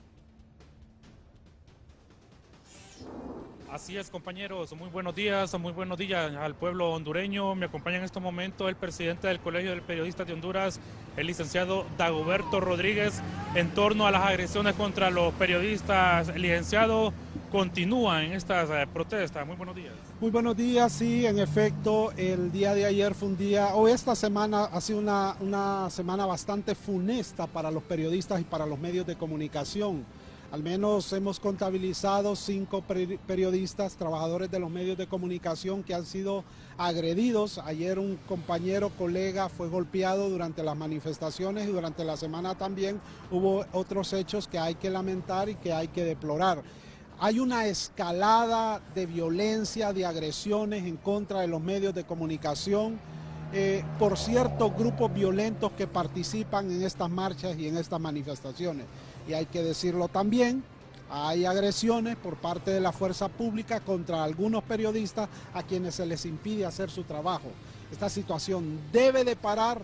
Así es, compañeros, muy buenos días, muy buenos días al pueblo hondureño. Me acompaña en este momento el presidente del Colegio de Periodistas de Honduras, el licenciado Dagoberto Rodríguez, en torno a las agresiones contra los periodistas. El licenciado continúa en estas eh, protestas. Muy buenos días. Muy buenos días, sí, en efecto, el día de ayer fue un día, o esta semana ha sido una, una semana bastante funesta para los periodistas y para los medios de comunicación. Al menos hemos contabilizado cinco periodistas, trabajadores de los medios de comunicación que han sido agredidos. Ayer un compañero, colega, fue golpeado durante las manifestaciones y durante la semana también hubo otros hechos que hay que lamentar y que hay que deplorar. Hay una escalada de violencia, de agresiones en contra de los medios de comunicación eh, por ciertos grupos violentos que participan en estas marchas y en estas manifestaciones. Y hay que decirlo también, hay agresiones por parte de la fuerza pública contra algunos periodistas a quienes se les impide hacer su trabajo. Esta situación debe de parar,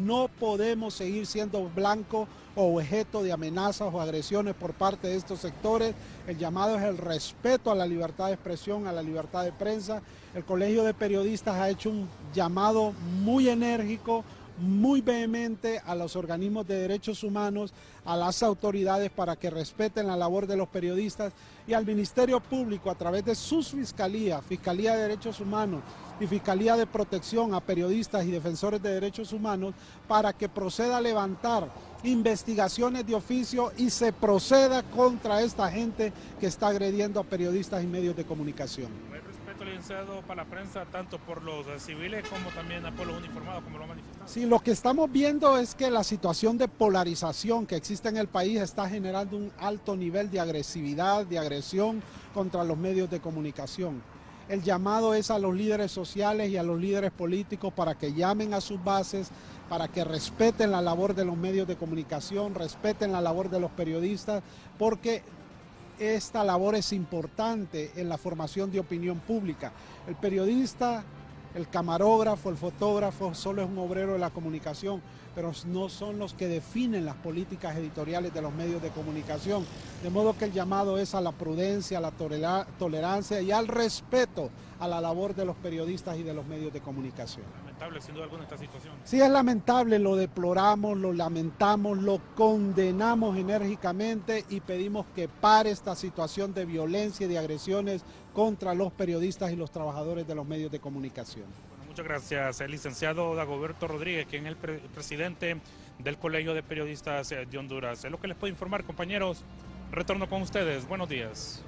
No podemos seguir siendo blanco o objeto de amenazas o agresiones por parte de estos sectores. El llamado es el respeto a la libertad de expresión, a la libertad de prensa. El Colegio de Periodistas ha hecho un llamado muy enérgico, muy vehemente a los organismos de derechos humanos, a las autoridades para que respeten la labor de los periodistas y al Ministerio Público a través de sus fiscalías, Fiscalía de Derechos Humanos y Fiscalía de Protección a Periodistas y Defensores de Derechos Humanos para que proceda a levantar investigaciones de oficio y se proceda contra esta gente que está agrediendo a periodistas y medios de comunicación. Licenciado, para la prensa, tanto por los civiles como también por los uniformados, como lo manifestaron. Sí, lo que estamos viendo es que la situación de polarización que existe en el país está generando un alto nivel de agresividad, de agresión contra los medios de comunicación. El llamado es a los líderes sociales y a los líderes políticos para que llamen a sus bases, para que respeten la labor de los medios de comunicación, respeten la labor de los periodistas, porque esta labor es importante en la formación de opinión pública. El periodista, el camarógrafo, el fotógrafo, solo es un obrero de la comunicación, pero no son los que definen las políticas editoriales de los medios de comunicación. De modo que el llamado es a la prudencia, a la tolerancia y al respeto a la labor de los periodistas y de los medios de comunicación. Lamentable, sin duda alguna, esta situación. Sí, es lamentable, lo deploramos, lo lamentamos, lo condenamos enérgicamente y pedimos que pare esta situación de violencia y de agresiones contra los periodistas y los trabajadores de los medios de comunicación. Bueno, muchas gracias, el licenciado Dagoberto Rodríguez, quien es el pre presidente del Colegio de Periodistas de Honduras. Es lo que les puedo informar, compañeros. Retorno con ustedes. Buenos días.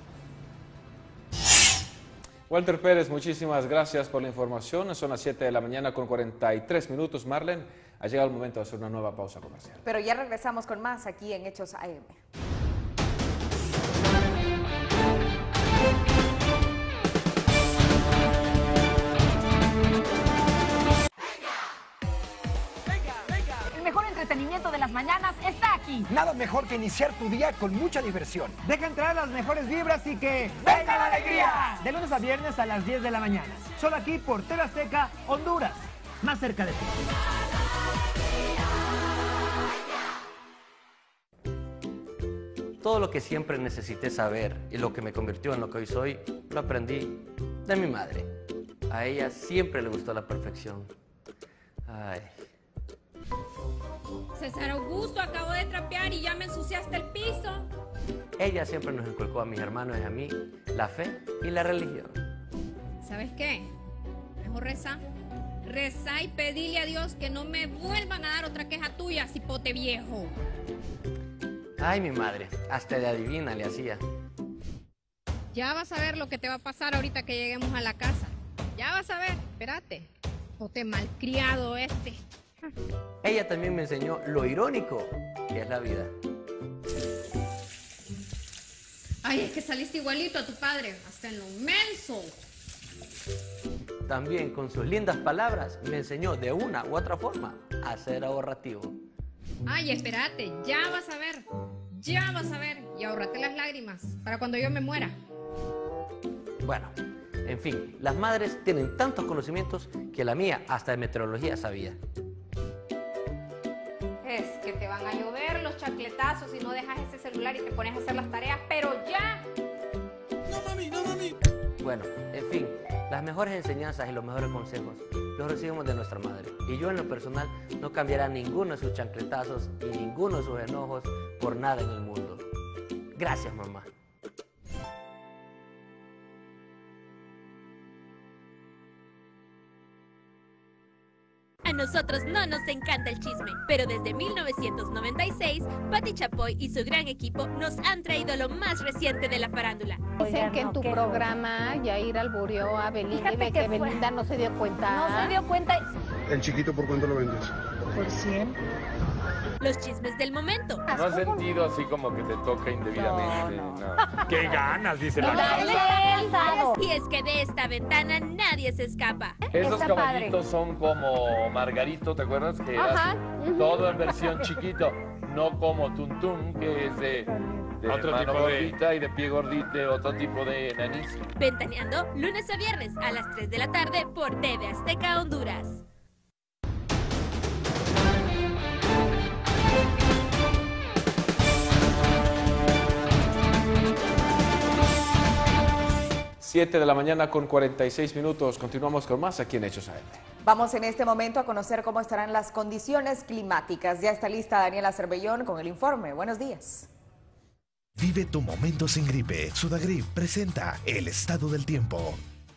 Walter Pérez, muchísimas gracias por la información. Son las siete de la mañana con cuarenta y tres minutos. Marlene, ha llegado el momento de hacer una nueva pausa comercial. Pero ya regresamos con más aquí en Hechos A M. El mejor entretenimiento de las mañanas está aquí. Nada mejor que iniciar tu día con mucha diversión. Deja entrar las mejores vibras y que ¡venga la alegría! De lunes a viernes a las diez de la mañana. Solo aquí por T V Azteca, Honduras. Más cerca de ti. Todo lo que siempre necesité saber y lo que me convirtió en lo que hoy soy, lo aprendí de mi madre. A ella siempre le gustó la perfección. Ay. César Augusto, acabo de trapear y ya me ensuciaste el piso. Ella siempre nos inculcó a mis hermanos y a mí la fe y la religión. ¿Sabes qué? Mejor reza. Reza y pedile a Dios que no me vuelvan a dar otra queja tuya, cipote viejo. Ay, mi madre, hasta de adivina le hacía. Ya vas a ver lo que te va a pasar ahorita que lleguemos a la casa. Ya vas a ver, espérate. Pote malcriado este. Ella también me enseñó lo irónico que es la vida. Ay, es que saliste igualito a tu padre, hasta en lo menso. También con sus lindas palabras me enseñó de una u otra forma a ser ahorrativo. Ay, espérate, ya vas a ver, ya vas a ver, y ahórrate las lágrimas para cuando yo me muera. Bueno, en fin, las madres tienen tantos conocimientos que la mía hasta de meteorología sabía. Es que te van a llover los chancletazos si no dejas ese celular y te pones a hacer las tareas, pero ya. No, mami, no, mami. Bueno, en fin, las mejores enseñanzas y los mejores consejos los recibimos de nuestra madre. Y yo en lo personal no cambiará ninguno de sus chancletazos y ninguno de sus enojos por nada en el mundo. Gracias, mamá. A nosotros no nos encanta el chisme, pero desde mil novecientos noventa y seis, Pati Chapoy y su gran equipo nos han traído lo más reciente de la farándula. Dicen que en tu programa Yair alburió a Belinda y que Belinda no se dio cuenta. No se dio cuenta. ¿El chiquito por cuánto lo vendes? Por cien. Los chismes del momento. ¿No has sentido así como que te toca indebidamente? No, no. No. ¡Qué ganas! Dice la Y es que de esta ventana nadie se escapa. Esos caballitos son como Margarito, ¿te acuerdas? Que era todo en versión chiquito, no como Tuntún, que es de, de otro mano tipo de... gordita y de pie gordito, otro tipo de nariz. Ventaneando, lunes a viernes a las tres de la tarde por T V Azteca Honduras. siete de la mañana con cuarenta y seis minutos. Continuamos con más aquí en Hechos A M. Vamos en este momento a conocer cómo estarán las condiciones climáticas. Ya está lista Daniela Cervellón con el informe. Buenos días. Vive tu momento sin gripe. Sudagrip presenta el estado del tiempo.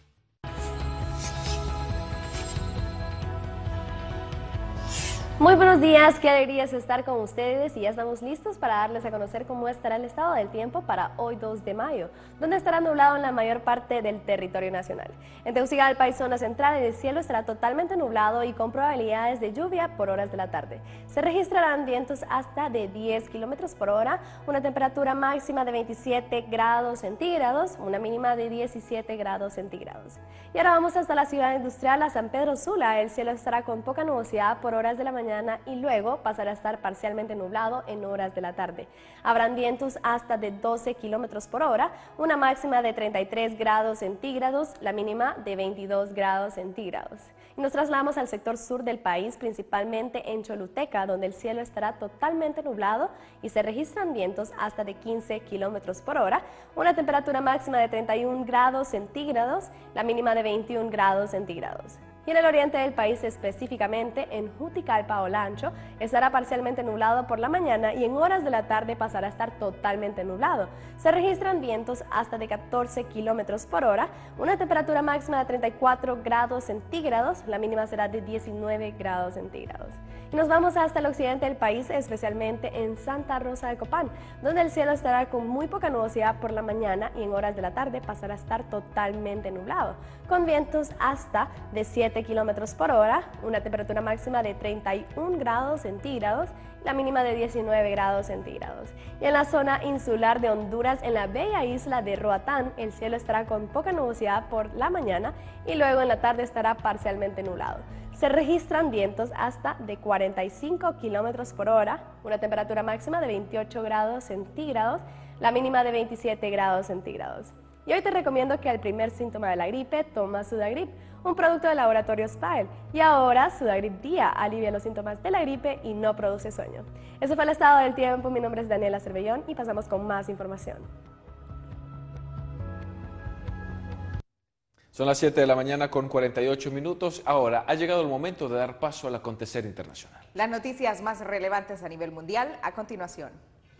Muy buenos días, qué alegría es estar con ustedes y ya estamos listos para darles a conocer cómo estará el estado del tiempo para hoy dos de mayo, donde estará nublado en la mayor parte del territorio nacional. En Tegucigalpa y zona central el cielo estará totalmente nublado y con probabilidades de lluvia por horas de la tarde. Se registrarán vientos hasta de diez kilómetros por hora, una temperatura máxima de veintisiete grados centígrados, una mínima de diecisiete grados centígrados. Y ahora vamos hasta la ciudad industrial, a San Pedro Sula. El cielo estará con poca nubosidad por horas de la mañana y luego pasará a estar parcialmente nublado en horas de la tarde. Habrán vientos hasta de doce kilómetros por hora, una máxima de treinta y tres grados centígrados, la mínima de veintidós grados centígrados. Y nos trasladamos al sector sur del país, principalmente en Choluteca, donde el cielo estará totalmente nublado y se registran vientos hasta de quince kilómetros por hora, una temperatura máxima de treinta y un grados centígrados, la mínima de veintiún grados centígrados. Y en el oriente del país, específicamente en Juticalpa, Olancho, estará parcialmente nublado por la mañana y en horas de la tarde pasará a estar totalmente nublado. Se registran vientos hasta de catorce kilómetros por hora, una temperatura máxima de treinta y cuatro grados centígrados, la mínima será de diecinueve grados centígrados. Y nos vamos hasta el occidente del país, especialmente en Santa Rosa de Copán, donde el cielo estará con muy poca nubosidad por la mañana y en horas de la tarde pasará a estar totalmente nublado, con vientos hasta de siete kilómetros por hora, una temperatura máxima de treinta y un grados centígrados, la mínima de diecinueve grados centígrados. Y en la zona insular de Honduras, en la bella isla de Roatán, el cielo estará con poca nubosidad por la mañana y luego en la tarde estará parcialmente nublado. Se registran vientos hasta de cuarenta y cinco kilómetros por hora, una temperatura máxima de veintiocho grados centígrados, la mínima de veintisiete grados centígrados. Y hoy te recomiendo que al primer síntoma de la gripe toma Sudagrip, un producto del laboratorio Spile. Y ahora Sudagrip Día alivia los síntomas de la gripe y no produce sueño. Eso fue el estado del tiempo. Mi nombre es Daniela Cervellón y pasamos con más información. Son las siete de la mañana con cuarenta y ocho minutos. Ahora ha llegado el momento de dar paso al acontecer internacional. Las noticias más relevantes a nivel mundial a continuación.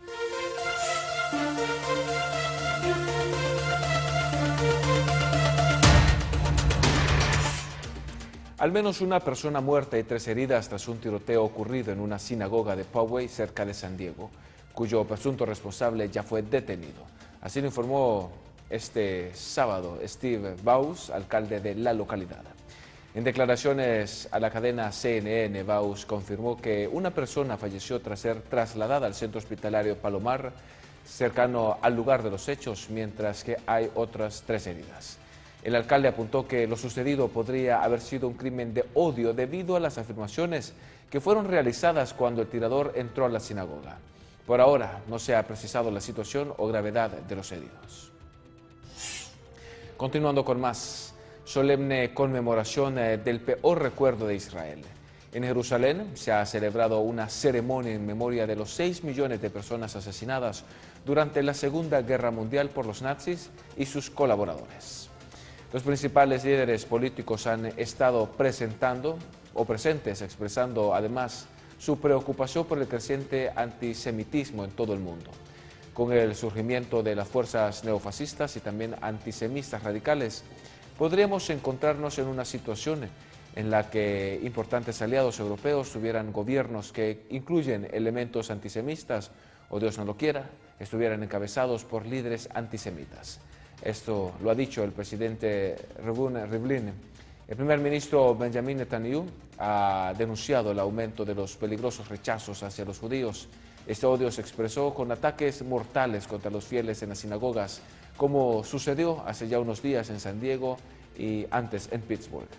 Al menos una persona muerta y tres heridas tras un tiroteo ocurrido en una sinagoga de Poway, cerca de San Diego, cuyo presunto responsable ya fue detenido. Así lo informó este sábado Steve Baus, alcalde de la localidad. En declaraciones a la cadena C N N, Baus confirmó que una persona falleció tras ser trasladada al centro hospitalario Palomar, cercano al lugar de los hechos, mientras que hay otras tres heridas. El alcalde apuntó que lo sucedido podría haber sido un crimen de odio debido a las afirmaciones que fueron realizadas cuando el tirador entró a la sinagoga. Por ahora no se ha precisado la situación o gravedad de los heridos. Continuando con más, solemne conmemoración del peor recuerdo de Israel. En Jerusalén se ha celebrado una ceremonia en memoria de los seis millones de personas asesinadas durante la Segunda Guerra Mundial por los nazis y sus colaboradores. Los principales líderes políticos han estado presentando o presentes expresando además su preocupación por el creciente antisemitismo en todo el mundo. Con el surgimiento de las fuerzas neofascistas y también antisemitas radicales, podríamos encontrarnos en una situación en la que importantes aliados europeos tuvieran gobiernos que incluyen elementos antisemitas o, Dios no lo quiera, estuvieran encabezados por líderes antisemitas. Esto lo ha dicho el presidente Reuven Rivlin. El primer ministro Benjamin Netanyahu ha denunciado el aumento de los peligrosos rechazos hacia los judíos. Este odio se expresó con ataques mortales contra los fieles en las sinagogas, como sucedió hace ya unos días en San Diego y antes en Pittsburgh.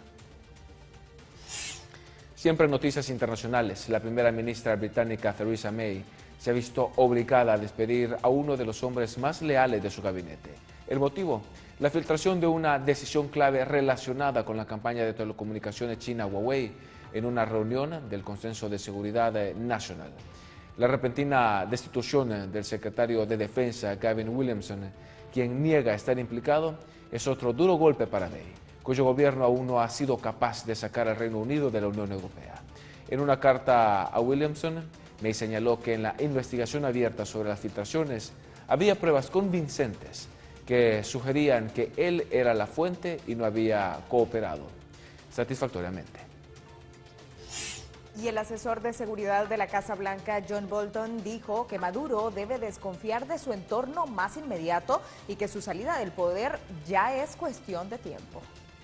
Siempre en noticias internacionales, la primera ministra británica Theresa May se ha visto obligada a despedir a uno de los hombres más leales de su gabinete. El motivo, la filtración de una decisión clave relacionada con la campaña de telecomunicaciones china Huawei en una reunión del Consenso de Seguridad Nacional. La repentina destitución del secretario de Defensa Gavin Williamson quien niega estar implicado, es otro duro golpe para May, cuyo gobierno aún no ha sido capaz de sacar al Reino Unido de la Unión Europea. En una carta a Williamson, May señaló que en la investigación abierta sobre las filtraciones había pruebas convincentes que sugerían que él era la fuente y no había cooperado satisfactoriamente. Y el asesor de seguridad de la Casa Blanca, John Bolton, dijo que Maduro debe desconfiar de su entorno más inmediato y que su salida del poder ya es cuestión de tiempo.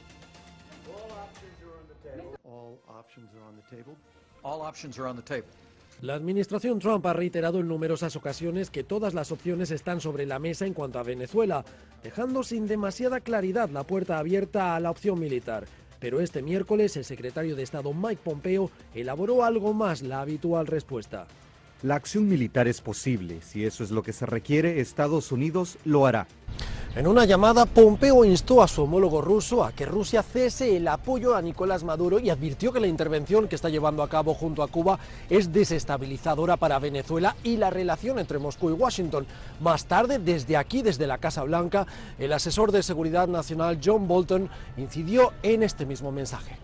La administración Trump ha reiterado en numerosas ocasiones que todas las opciones están sobre la mesa en cuanto a Venezuela, dejando sin demasiada claridad la puerta abierta a la opción militar. Pero este miércoles el secretario de Estado Mike Pompeo elaboró algo más la habitual respuesta. La acción militar es posible. Si eso es lo que se requiere, Estados Unidos lo hará. En una llamada, Pompeo instó a su homólogo ruso a que Rusia cese el apoyo a Nicolás Maduro y advirtió que la intervención que está llevando a cabo junto a Cuba es desestabilizadora para Venezuela y la relación entre Moscú y Washington. Más tarde, desde aquí, desde la Casa Blanca, el asesor de Seguridad Nacional John Bolton incidió en este mismo mensaje.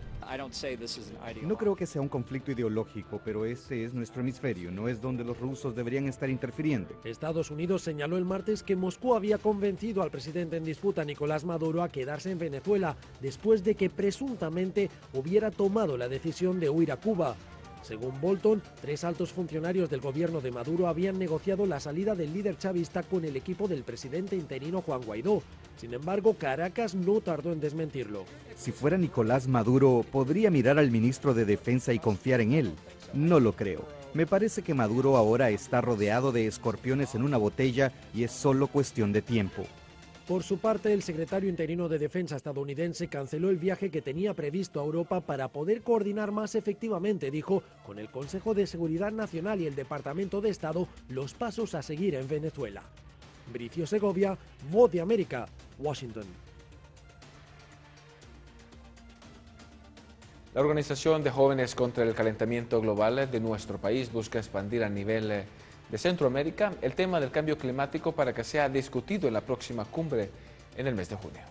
No creo que sea un conflicto ideológico, pero ese es nuestro hemisferio, no es donde los rusos deberían estar interfiriendo. Estados Unidos señaló el martes que Moscú había convencido al presidente en disputa, Nicolás Maduro, a quedarse en Venezuela, después de que presuntamente hubiera tomado la decisión de huir a Cuba. Según Bolton, tres altos funcionarios del gobierno de Maduro habían negociado la salida del líder chavista con el equipo del presidente interino Juan Guaidó. Sin embargo, Caracas no tardó en desmentirlo. Si fuera Nicolás Maduro, podría mirar al ministro de Defensa y confiar en él. No lo creo. Me parece que Maduro ahora está rodeado de escorpiones en una botella y es solo cuestión de tiempo. Por su parte, el secretario interino de Defensa estadounidense canceló el viaje que tenía previsto a Europa para poder coordinar más efectivamente, dijo, con el Consejo de Seguridad Nacional y el Departamento de Estado, los pasos a seguir en Venezuela. Bricio Segovia, Voz de América, Washington. La Organización de Jóvenes contra el Calentamiento Global de nuestro país busca expandir a nivel de Centroamérica el tema del cambio climático para que sea discutido en la próxima cumbre en el mes de junio.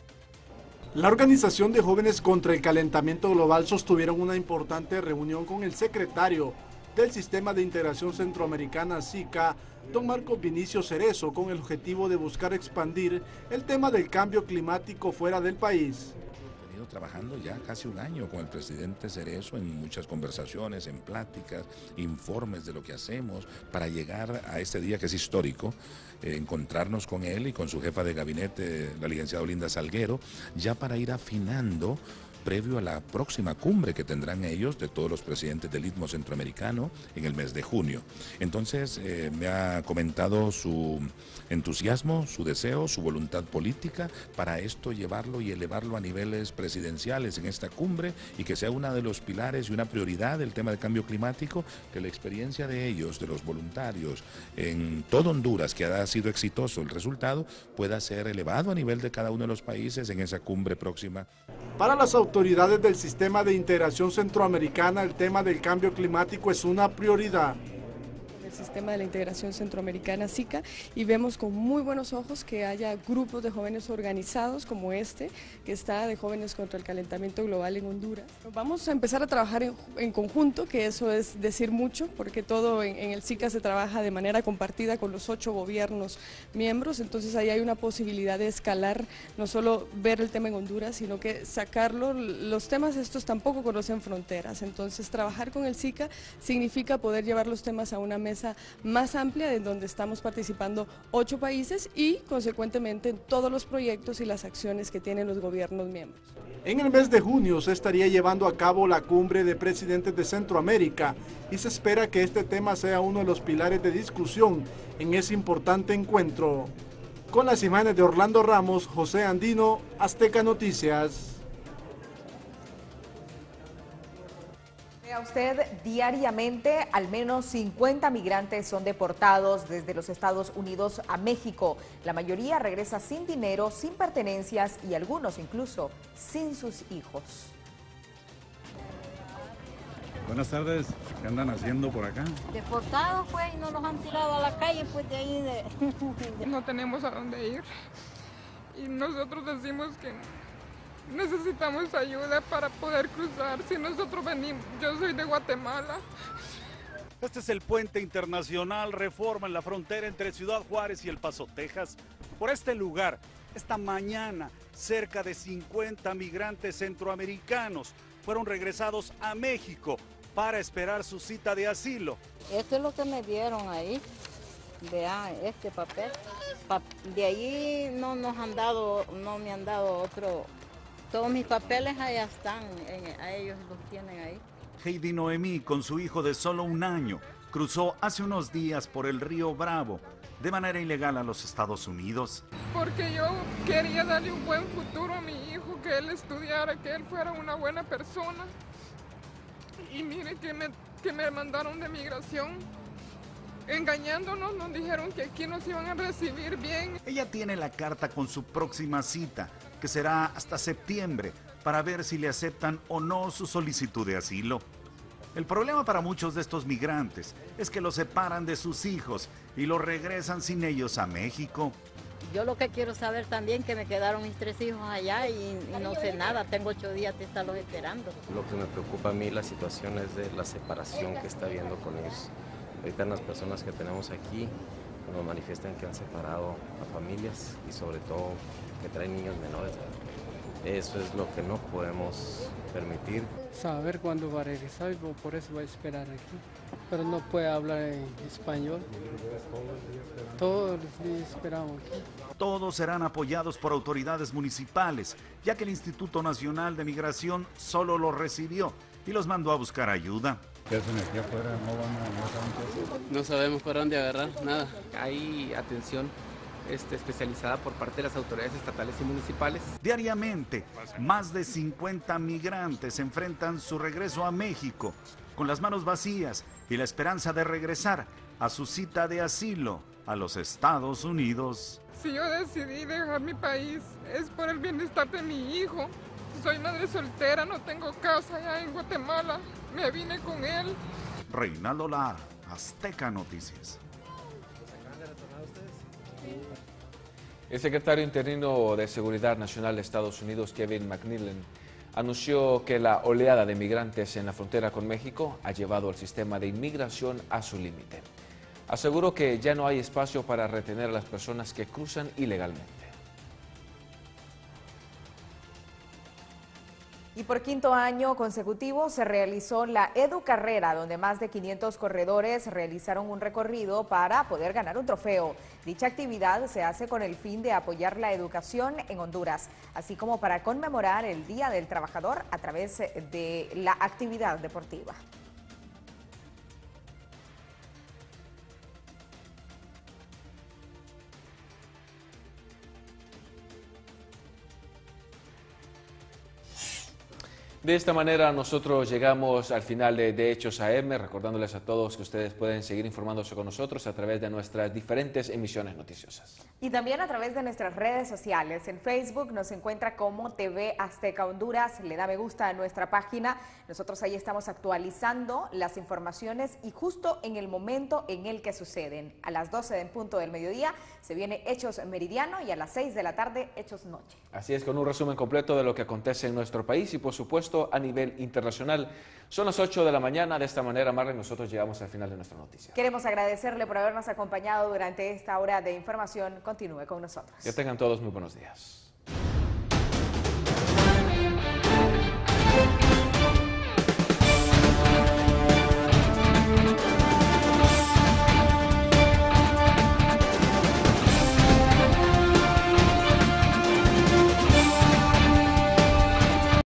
La Organización de Jóvenes contra el Calentamiento Global sostuvieron una importante reunión con el secretario del Sistema de Integración Centroamericana, SICA, don Marcos Vinicio Cerezo, con el objetivo de buscar expandir el tema del cambio climático fuera del país. Trabajando ya casi un año con el presidente Cerezo en muchas conversaciones, en pláticas, informes de lo que hacemos para llegar a este día que es histórico, eh, encontrarnos con él y con su jefa de gabinete, la licenciada Olinda Salguero, ya para ir afinando previo a la próxima cumbre que tendrán ellos de todos los presidentes del Istmo Centroamericano en el mes de junio. Entonces eh, me ha comentado su entusiasmo, su deseo, su voluntad política para esto llevarlo y elevarlo a niveles presidenciales en esta cumbre y que sea uno de los pilares y una prioridad del tema del cambio climático, que la experiencia de ellos, de los voluntarios en todo Honduras, que ha sido exitoso el resultado, pueda ser elevado a nivel de cada uno de los países en esa cumbre próxima. Para las autoridades del Sistema de Integración Centroamericana, el tema del cambio climático es una prioridad. El Sistema de la Integración Centroamericana, SICA, y vemos con muy buenos ojos que haya grupos de jóvenes organizados como este, que está de Jóvenes contra el Calentamiento Global en Honduras. Vamos a empezar a trabajar en, en conjunto, que eso es decir mucho, porque todo en, en el SICA se trabaja de manera compartida con los ocho gobiernos miembros, entonces ahí hay una posibilidad de escalar, no solo ver el tema en Honduras, sino que sacarlo. Los temas estos tampoco conocen fronteras, entonces trabajar con el SICA significa poder llevar los temas a una mesa más amplia, en donde estamos participando ocho países y consecuentemente en todos los proyectos y las acciones que tienen los gobiernos miembros. En el mes de junio se estaría llevando a cabo la cumbre de presidentes de Centroamérica y se espera que este tema sea uno de los pilares de discusión en ese importante encuentro. Con las imágenes de Orlando Ramos, José Andino, Azteca Noticias. Vea usted, diariamente al menos cincuenta migrantes son deportados desde los Estados Unidos a México. La mayoría regresa sin dinero, sin pertenencias y algunos incluso sin sus hijos. Buenas tardes, ¿qué andan haciendo por acá? Deportados, pues, y no nos han tirado a la calle, pues, de ahí de... No tenemos a dónde ir. Y nosotros decimos que necesitamos ayuda para poder cruzar. Si nosotros venimos, yo soy de Guatemala. Este es el puente internacional Reforma en la frontera entre Ciudad Juárez y El Paso, Texas. Por este lugar, esta mañana, cerca de cincuenta migrantes centroamericanos fueron regresados a México para esperar su cita de asilo. Esto es lo que me dieron ahí. Vean, este papel. De ahí no nos han dado, no me han dado otro. Todos mis papeles allá están, a ellos los tienen ahí. Heidi Noemí, con su hijo de solo un año, cruzó hace unos días por el río Bravo de manera ilegal a los Estados Unidos. Porque yo quería darle un buen futuro a mi hijo, que él estudiara, que él fuera una buena persona. Y mire que me, que me mandaron de migración, engañándonos, nos dijeron que aquí nos iban a recibir bien. Ella tiene la carta con su próxima cita, que será hasta septiembre, para ver si le aceptan o no su solicitud de asilo. El problema para muchos de estos migrantes es que los separan de sus hijos y los regresan sin ellos a México. Yo lo que quiero saber también que me quedaron mis tres hijos allá y, y no sé nada, tengo ocho días de estarlos esperando. Lo que me preocupa a mí la situación es de la separación que está habiendo con ellos. Ahorita las personas que tenemos aquí nos manifiestan que han separado a familias y sobre todo que traen niños menores. Eso es lo que no podemos permitir. Saber cuándo va a regresar y por eso voy a esperar aquí. Pero no puede hablar en español. Todos los días esperamos aquí. Todos serán apoyados por autoridades municipales, ya que el Instituto Nacional de Migración solo los recibió y los mandó a buscar ayuda. ¿Qué hacen aquí afuera? ¿No van a, no saben qué hacer? No sabemos por dónde agarrar, nada. Hay atención Este, especializada por parte de las autoridades estatales y municipales. Diariamente, más de cincuenta migrantes enfrentan su regreso a México con las manos vacías y la esperanza de regresar a su cita de asilo a los Estados Unidos. Si yo decidí dejar mi país es por el bienestar de mi hijo. Soy madre soltera, no tengo casa allá en Guatemala, me vine con él. Reinaldo Lara, Azteca Noticias. El secretario interino de Seguridad Nacional de Estados Unidos, Kevin McNilan, anunció que la oleada de migrantes en la frontera con México ha llevado al sistema de inmigración a su límite. Aseguró que ya no hay espacio para retener a las personas que cruzan ilegalmente. Y por quinto año consecutivo se realizó la Educarrera, donde más de quinientos corredores realizaron un recorrido para poder ganar un trofeo. Dicha actividad se hace con el fin de apoyar la educación en Honduras, así como para conmemorar el Día del Trabajador a través de la actividad deportiva. De esta manera nosotros llegamos al final de, de Hechos A M, recordándoles a todos que ustedes pueden seguir informándose con nosotros a través de nuestras diferentes emisiones noticiosas. Y también a través de nuestras redes sociales. En Facebook nos encuentra como T V Azteca Honduras, le da me gusta a nuestra página. Nosotros ahí estamos actualizando las informaciones y justo en el momento en el que suceden. A las doce en punto del mediodía se viene Hechos Meridiano y a las seis de la tarde Hechos Noche. Así es, con un resumen completo de lo que acontece en nuestro país y por supuesto a nivel internacional. Son las ocho de la mañana, de esta manera, Marlene, nosotros llegamos al final de nuestra noticia. Queremos agradecerle por habernos acompañado durante esta hora de información. Continúe con nosotros. Que tengan todos muy buenos días.